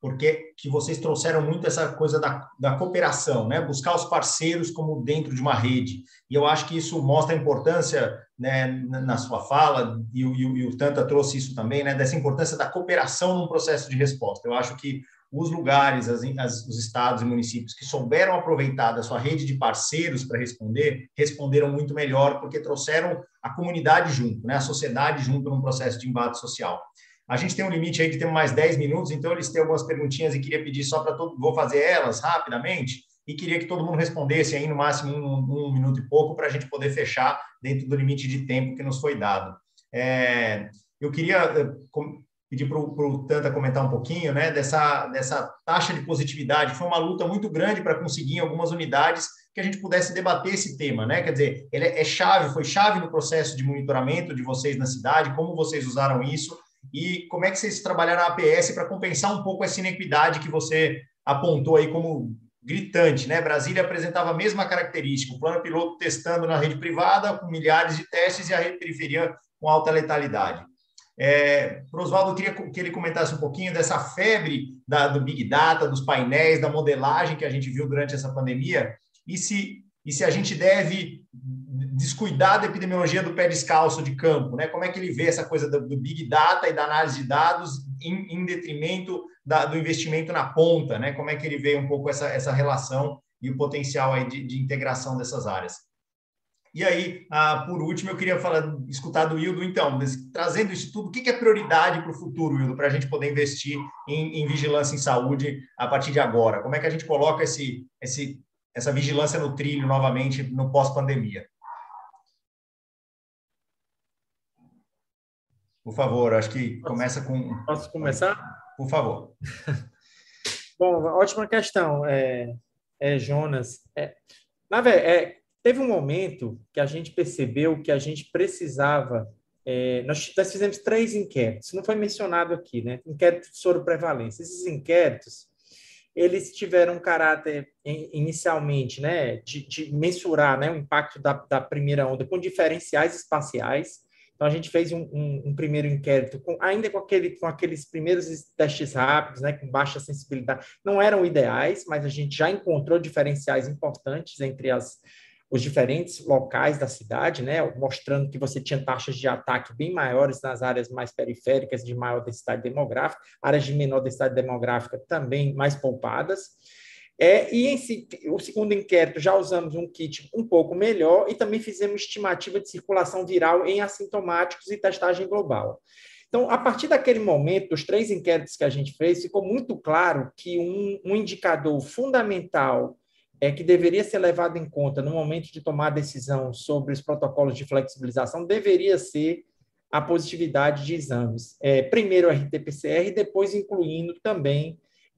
S1: porque que vocês trouxeram muito essa coisa da, da cooperação, né? Buscar os parceiros como dentro de uma rede. E eu acho que isso mostra a importância, né, na sua fala, e o, e o Tanta trouxe isso também, né, dessa importância da cooperação num processo de resposta. Eu acho que os lugares, as, as, os estados e municípios que souberam aproveitar da sua rede de parceiros para responder, responderam muito melhor, porque trouxeram a comunidade junto, né, a sociedade junto num processo de embate social. A gente tem um limite aí de ter mais dez minutos, então eles têm algumas perguntinhas e queria pedir só para todo vou fazer elas rapidamente, e queria que todo mundo respondesse aí no máximo um, um minuto e pouco para a gente poder fechar dentro do limite de tempo que nos foi dado. É, eu queria pedir para o Tanta comentar um pouquinho, né, dessa, dessa taxa de positividade. Foi uma luta muito grande para conseguir em algumas unidades que a gente pudesse debater esse tema, né? Quer dizer, ele é chave, foi chave no processo de monitoramento de vocês na cidade, como vocês usaram isso, e como é que vocês trabalharam a A P S para compensar um pouco essa inequidade que você apontou aí como gritante, né? Brasília apresentava a mesma característica, o plano piloto testando na rede privada, com milhares de testes, e a rede periferia com alta letalidade. É, para o Oswaldo, eu queria que ele comentasse um pouquinho dessa febre da, do Big Data, dos painéis, da modelagem que a gente viu durante essa pandemia, e se, e se a gente deve descuidar da epidemiologia do pé descalço de campo, né? Como é que ele vê essa coisa do, do Big Data e da análise de dados em, em detrimento da, do investimento na ponta, né? Como é que ele vê um pouco essa, essa relação e o potencial aí de, de integração dessas áreas. E aí, ah, por último, eu queria falar, escutar do Wildo, então, trazendo isso tudo, o que é prioridade para o futuro, Wildo, para a gente poder investir em, em vigilância em saúde a partir de agora? Como é que a gente coloca esse, esse, essa vigilância no trilho novamente no pós-pandemia? Por favor, acho que começa com...
S4: Posso começar?
S1: Por favor.
S4: Bom, ótima questão, é, é, Jonas. É, na verdade, é, teve um momento que a gente percebeu que a gente precisava... É, nós, nós fizemos três inquéritos, não foi mencionado aqui, né? Inquérito de soroprevalência. Esses inquéritos, eles tiveram um caráter, inicialmente, né, de, de mensurar, né, o impacto da, da primeira onda com diferenciais espaciais. Então, a gente fez um, um, um primeiro inquérito, com, ainda com, aquele, com aqueles primeiros testes rápidos, né, com baixa sensibilidade. Não eram ideais, mas a gente já encontrou diferenciais importantes entre as, os diferentes locais da cidade, né, mostrando que você tinha taxas de ataque bem maiores nas áreas mais periféricas, de maior densidade demográfica, áreas de menor densidade demográfica também mais poupadas. É, e em si, o segundo inquérito já usamos um kit um pouco melhor e também fizemos estimativa de circulação viral em assintomáticos e testagem global. Então, a partir daquele momento, dos três inquéritos que a gente fez, ficou muito claro que um, um indicador fundamental é, que deveria ser levado em conta no momento de tomar a decisão sobre os protocolos de flexibilização deveria ser a positividade de exames. É, primeiro o R T P C R e depois incluindo também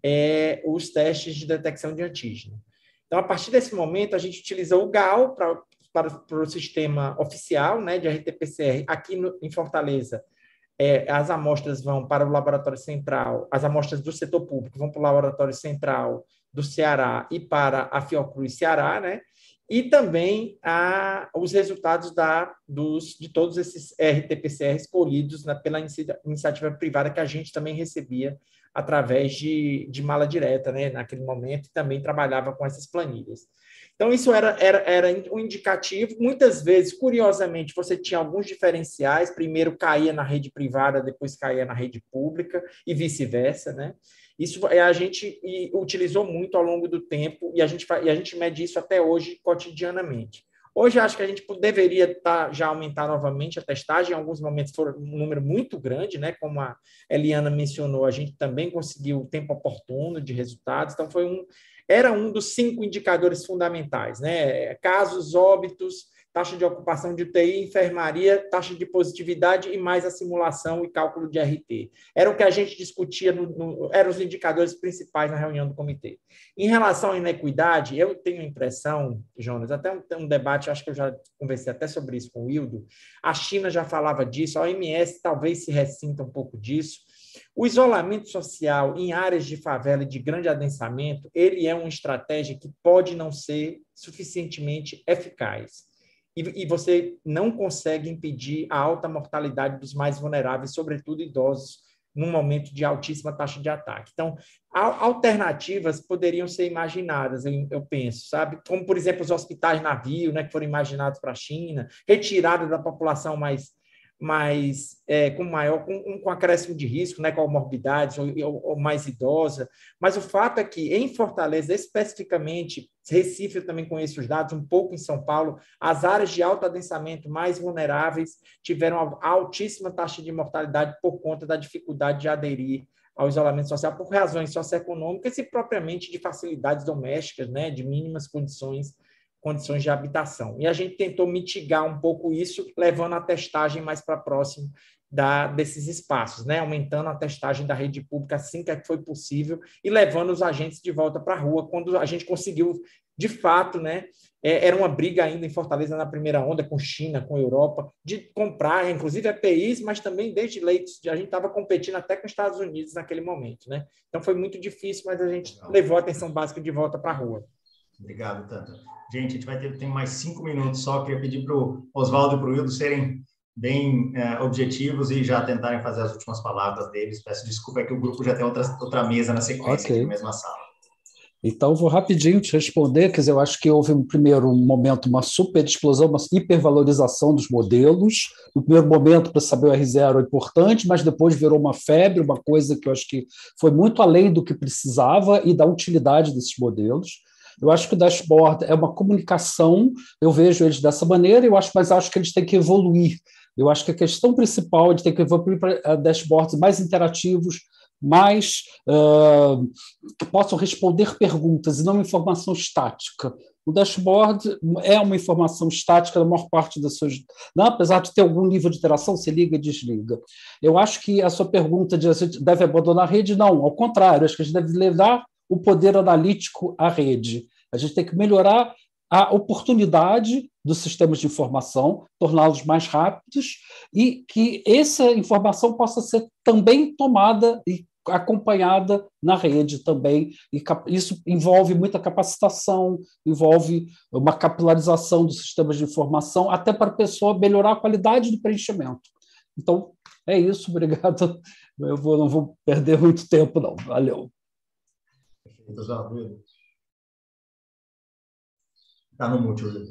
S4: É, os testes de detecção de antígeno. Então, a partir desse momento, a gente utilizou o G A U pra, para, para o sistema oficial, né, de R T P C R. Aqui no, em Fortaleza, é, as amostras vão para o laboratório central, as amostras do setor público vão para o laboratório central do Ceará e para a Fiocruz Ceará, né, e também a, os resultados da, dos, de todos esses R T P C R escolhidos na, pela iniciativa privada que a gente também recebia através de, de mala direta, né, naquele momento, e também trabalhava com essas planilhas. Então, isso era, era, era um indicativo. Muitas vezes, curiosamente, você tinha alguns diferenciais, primeiro caía na rede privada, depois caía na rede pública, e vice-versa, né? Isso a gente utilizou muito ao longo do tempo, e a gente, e a gente mede isso até hoje, cotidianamente. Hoje, acho que a gente deveria tá, já aumentar novamente a testagem. Em alguns momentos foi um número muito grande, né? Como a Eliana mencionou, a gente também conseguiu o tempo oportuno de resultados. Então, foi um, era um dos cinco indicadores fundamentais, né? Casos, óbitos, taxa de ocupação de U T I, enfermaria, taxa de positividade e mais a simulação e cálculo de R T. Era o que a gente discutia, no, no, eram os indicadores principais na reunião do comitê. Em relação à inequidade, eu tenho a impressão, Jonas, até um, um debate, acho que eu já conversei até sobre isso com o Wildo, a China já falava disso, a O M S talvez se ressinta um pouco disso. O isolamento social em áreas de favela e de grande adensamento, ele é uma estratégia que pode não ser suficientemente eficaz. E você não consegue impedir a alta mortalidade dos mais vulneráveis, sobretudo idosos num momento de altíssima taxa de ataque. Então, alternativas poderiam ser imaginadas, eu, eu penso, sabe? Como, por exemplo, os hospitais navio, né, que foram imaginados para a China, retirada da população mais, mais é, com maior, com, com acréscimo de risco, né, comorbidades ou, ou, ou mais idosa. Mas o fato é que, em Fortaleza, especificamente, Recife, eu também conheço os dados, um pouco em São Paulo, as áreas de alto adensamento mais vulneráveis tiveram altíssima taxa de mortalidade por conta da dificuldade de aderir ao isolamento social por razões socioeconômicas e propriamente de facilidades domésticas, né, de mínimas condições, condições de habitação. E a gente tentou mitigar um pouco isso, levando a testagem mais para próximo da, desses espaços, né, aumentando a testagem da rede pública assim que foi possível e levando os agentes de volta para a rua, quando a gente conseguiu, de fato, né, era uma briga ainda em Fortaleza na primeira onda, com China, com Europa, de comprar, inclusive, E P Is, mas também desde leitos. A gente estava competindo até com os Estados Unidos naquele momento, né? Então, foi muito difícil, mas a gente Legal. levou a atenção básica de volta para a rua.
S1: Obrigado, Tanta. Gente, a gente vai ter tem mais cinco minutos só. Queria pedir para o Oswaldo e para o Wildo serem bem é, objetivos e já tentarem fazer as últimas palavras deles. Peço desculpa, é que o grupo já tem outra, outra mesa na sequência, okay. aqui na mesma sala.
S3: Então, vou rapidinho te responder, quer dizer, eu acho que houve, no primeiro momento, uma super explosão, uma hipervalorização dos modelos. No primeiro momento, para saber o R zero é importante, mas depois virou uma febre, uma coisa que eu acho que foi muito além do que precisava e da utilidade desses modelos. Eu acho que o dashboard é uma comunicação, eu vejo eles dessa maneira, eu acho, mas acho que eles têm que evoluir. Eu acho que a questão principal é de ter que evoluir para dashboards mais interativos, mais uh, que possam responder perguntas e não informação estática. O dashboard é uma informação estática na maior parte das suas... Não, apesar de ter algum nível de interação, se liga e desliga. Eu acho que a sua pergunta de a gente deve abandonar a rede, não, ao contrário, acho que a gente deve levar o poder analítico à rede. A gente tem que melhorar a oportunidade dos sistemas de informação, torná-los mais rápidos e que essa informação possa ser também tomada e acompanhada na rede também. E isso envolve muita capacitação, envolve uma capilarização dos sistemas de informação, até para a pessoa melhorar a qualidade do preenchimento. Então, é isso, obrigado. Eu vou, não vou perder muito tempo, não. Valeu.
S1: Está no mute, William.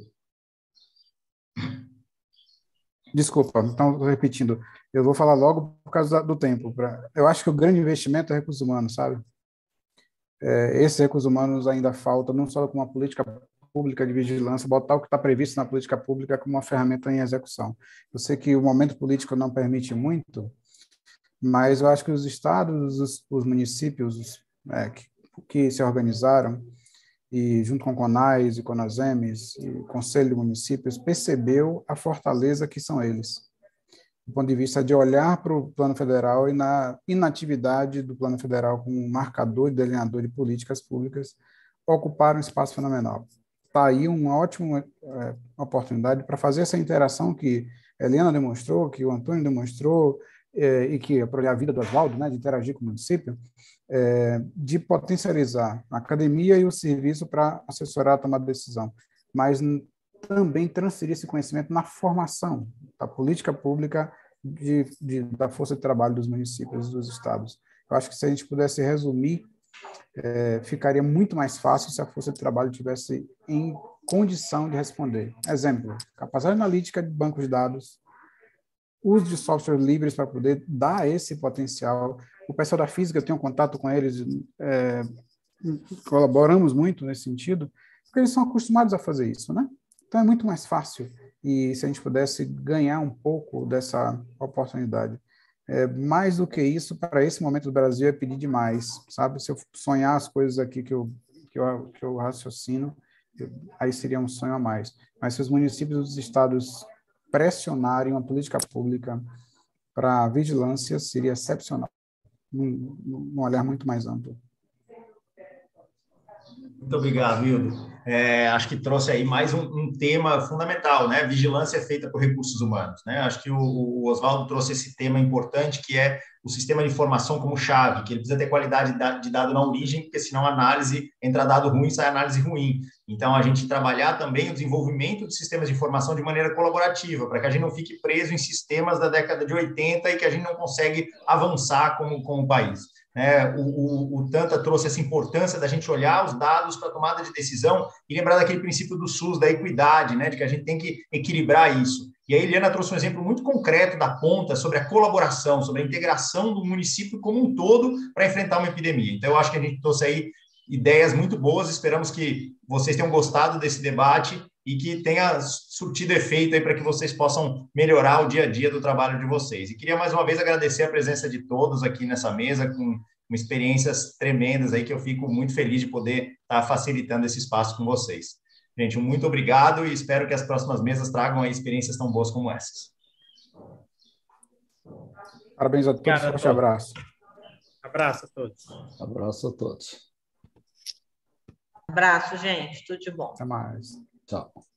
S2: Desculpa, então, repetindo. Eu vou falar logo por causa do tempo. Pra... Eu acho que o grande investimento é recursos humanos, sabe? É, esses recursos humanos ainda faltam, não só com uma política pública de vigilância, botar o que está previsto na política pública como uma ferramenta em execução. Eu sei que o momento político não permite muito, mas eu acho que os estados, os, os municípios é, que, que se organizaram, e junto com o CONAS e CONASEMES e o Conselho de Municípios, percebeu a fortaleza que são eles, do ponto de vista de olhar para o plano federal e na inatividade do plano federal como marcador e delineador de políticas públicas, ocuparam um espaço fenomenal. Está aí uma ótima é, oportunidade para fazer essa interação que a Helena demonstrou, que o Antônio demonstrou, é, e que é a vida do Oswaldo, né, de interagir com o município, é, de potencializar a academia e o serviço para assessorar a tomada de decisão, mas também transferir esse conhecimento na formação da política pública de, de, da força de trabalho dos municípios e dos estados. Eu acho que se a gente pudesse resumir, é, ficaria muito mais fácil se a força de trabalho tivesse em condição de responder. Exemplo, capacidade analítica de bancos de dados, uso de software livres para poder dar esse potencial. O pessoal da física, eu tenho contato com eles, é, colaboramos muito nesse sentido, porque eles são acostumados a fazer isso, né? Então é muito mais fácil, e se a gente pudesse ganhar um pouco dessa oportunidade. É, mais do que isso, para esse momento do Brasil, é pedir demais, sabe? Se eu sonhar as coisas aqui que eu, que eu, que eu raciocino, eu, aí seria um sonho a mais. Mas se os municípios dos estados pressionarem uma política pública para a vigilância, seria excepcional, num, num olhar muito mais amplo.
S1: Muito obrigado, Wildo. é, acho que trouxe aí mais um, um tema fundamental, né? Vigilância feita por recursos humanos, né? Acho que o, o Oswaldo trouxe esse tema importante, que é o sistema de informação como chave, que ele precisa ter qualidade de dado na origem, porque senão a análise entra dado ruim, sai análise ruim. Então, a gente trabalhar também o desenvolvimento de sistemas de informação de maneira colaborativa, para que a gente não fique preso em sistemas da década de oitenta e que a gente não consegue avançar como, como país. É, o, o, o Tanta trouxe essa importância da gente olhar os dados para tomada de decisão e lembrar daquele princípio do SUS, da equidade, né, de que a gente tem que equilibrar isso. E a Eliana trouxe um exemplo muito concreto da ponta sobre a colaboração, sobre a integração do município como um todo para enfrentar uma epidemia. Então, eu acho que a gente trouxe aí ideias muito boas, esperamos que vocês tenham gostado desse debate e que tenha surtido efeito aí para que vocês possam melhorar o dia a dia do trabalho de vocês. E queria mais uma vez agradecer a presença de todos aqui nessa mesa, com, com experiências tremendas aí, que eu fico muito feliz de poder estar facilitando esse espaço com vocês. Gente, muito obrigado e espero que as próximas mesas tragam aí experiências tão boas como essas.
S2: Parabéns a todos,
S4: Obrigado,
S2: forte abraço.
S4: Abraço a todos.
S3: Abraço a todos.
S5: Abraço, gente. Tudo de bom.
S2: Até mais.
S3: Tchau.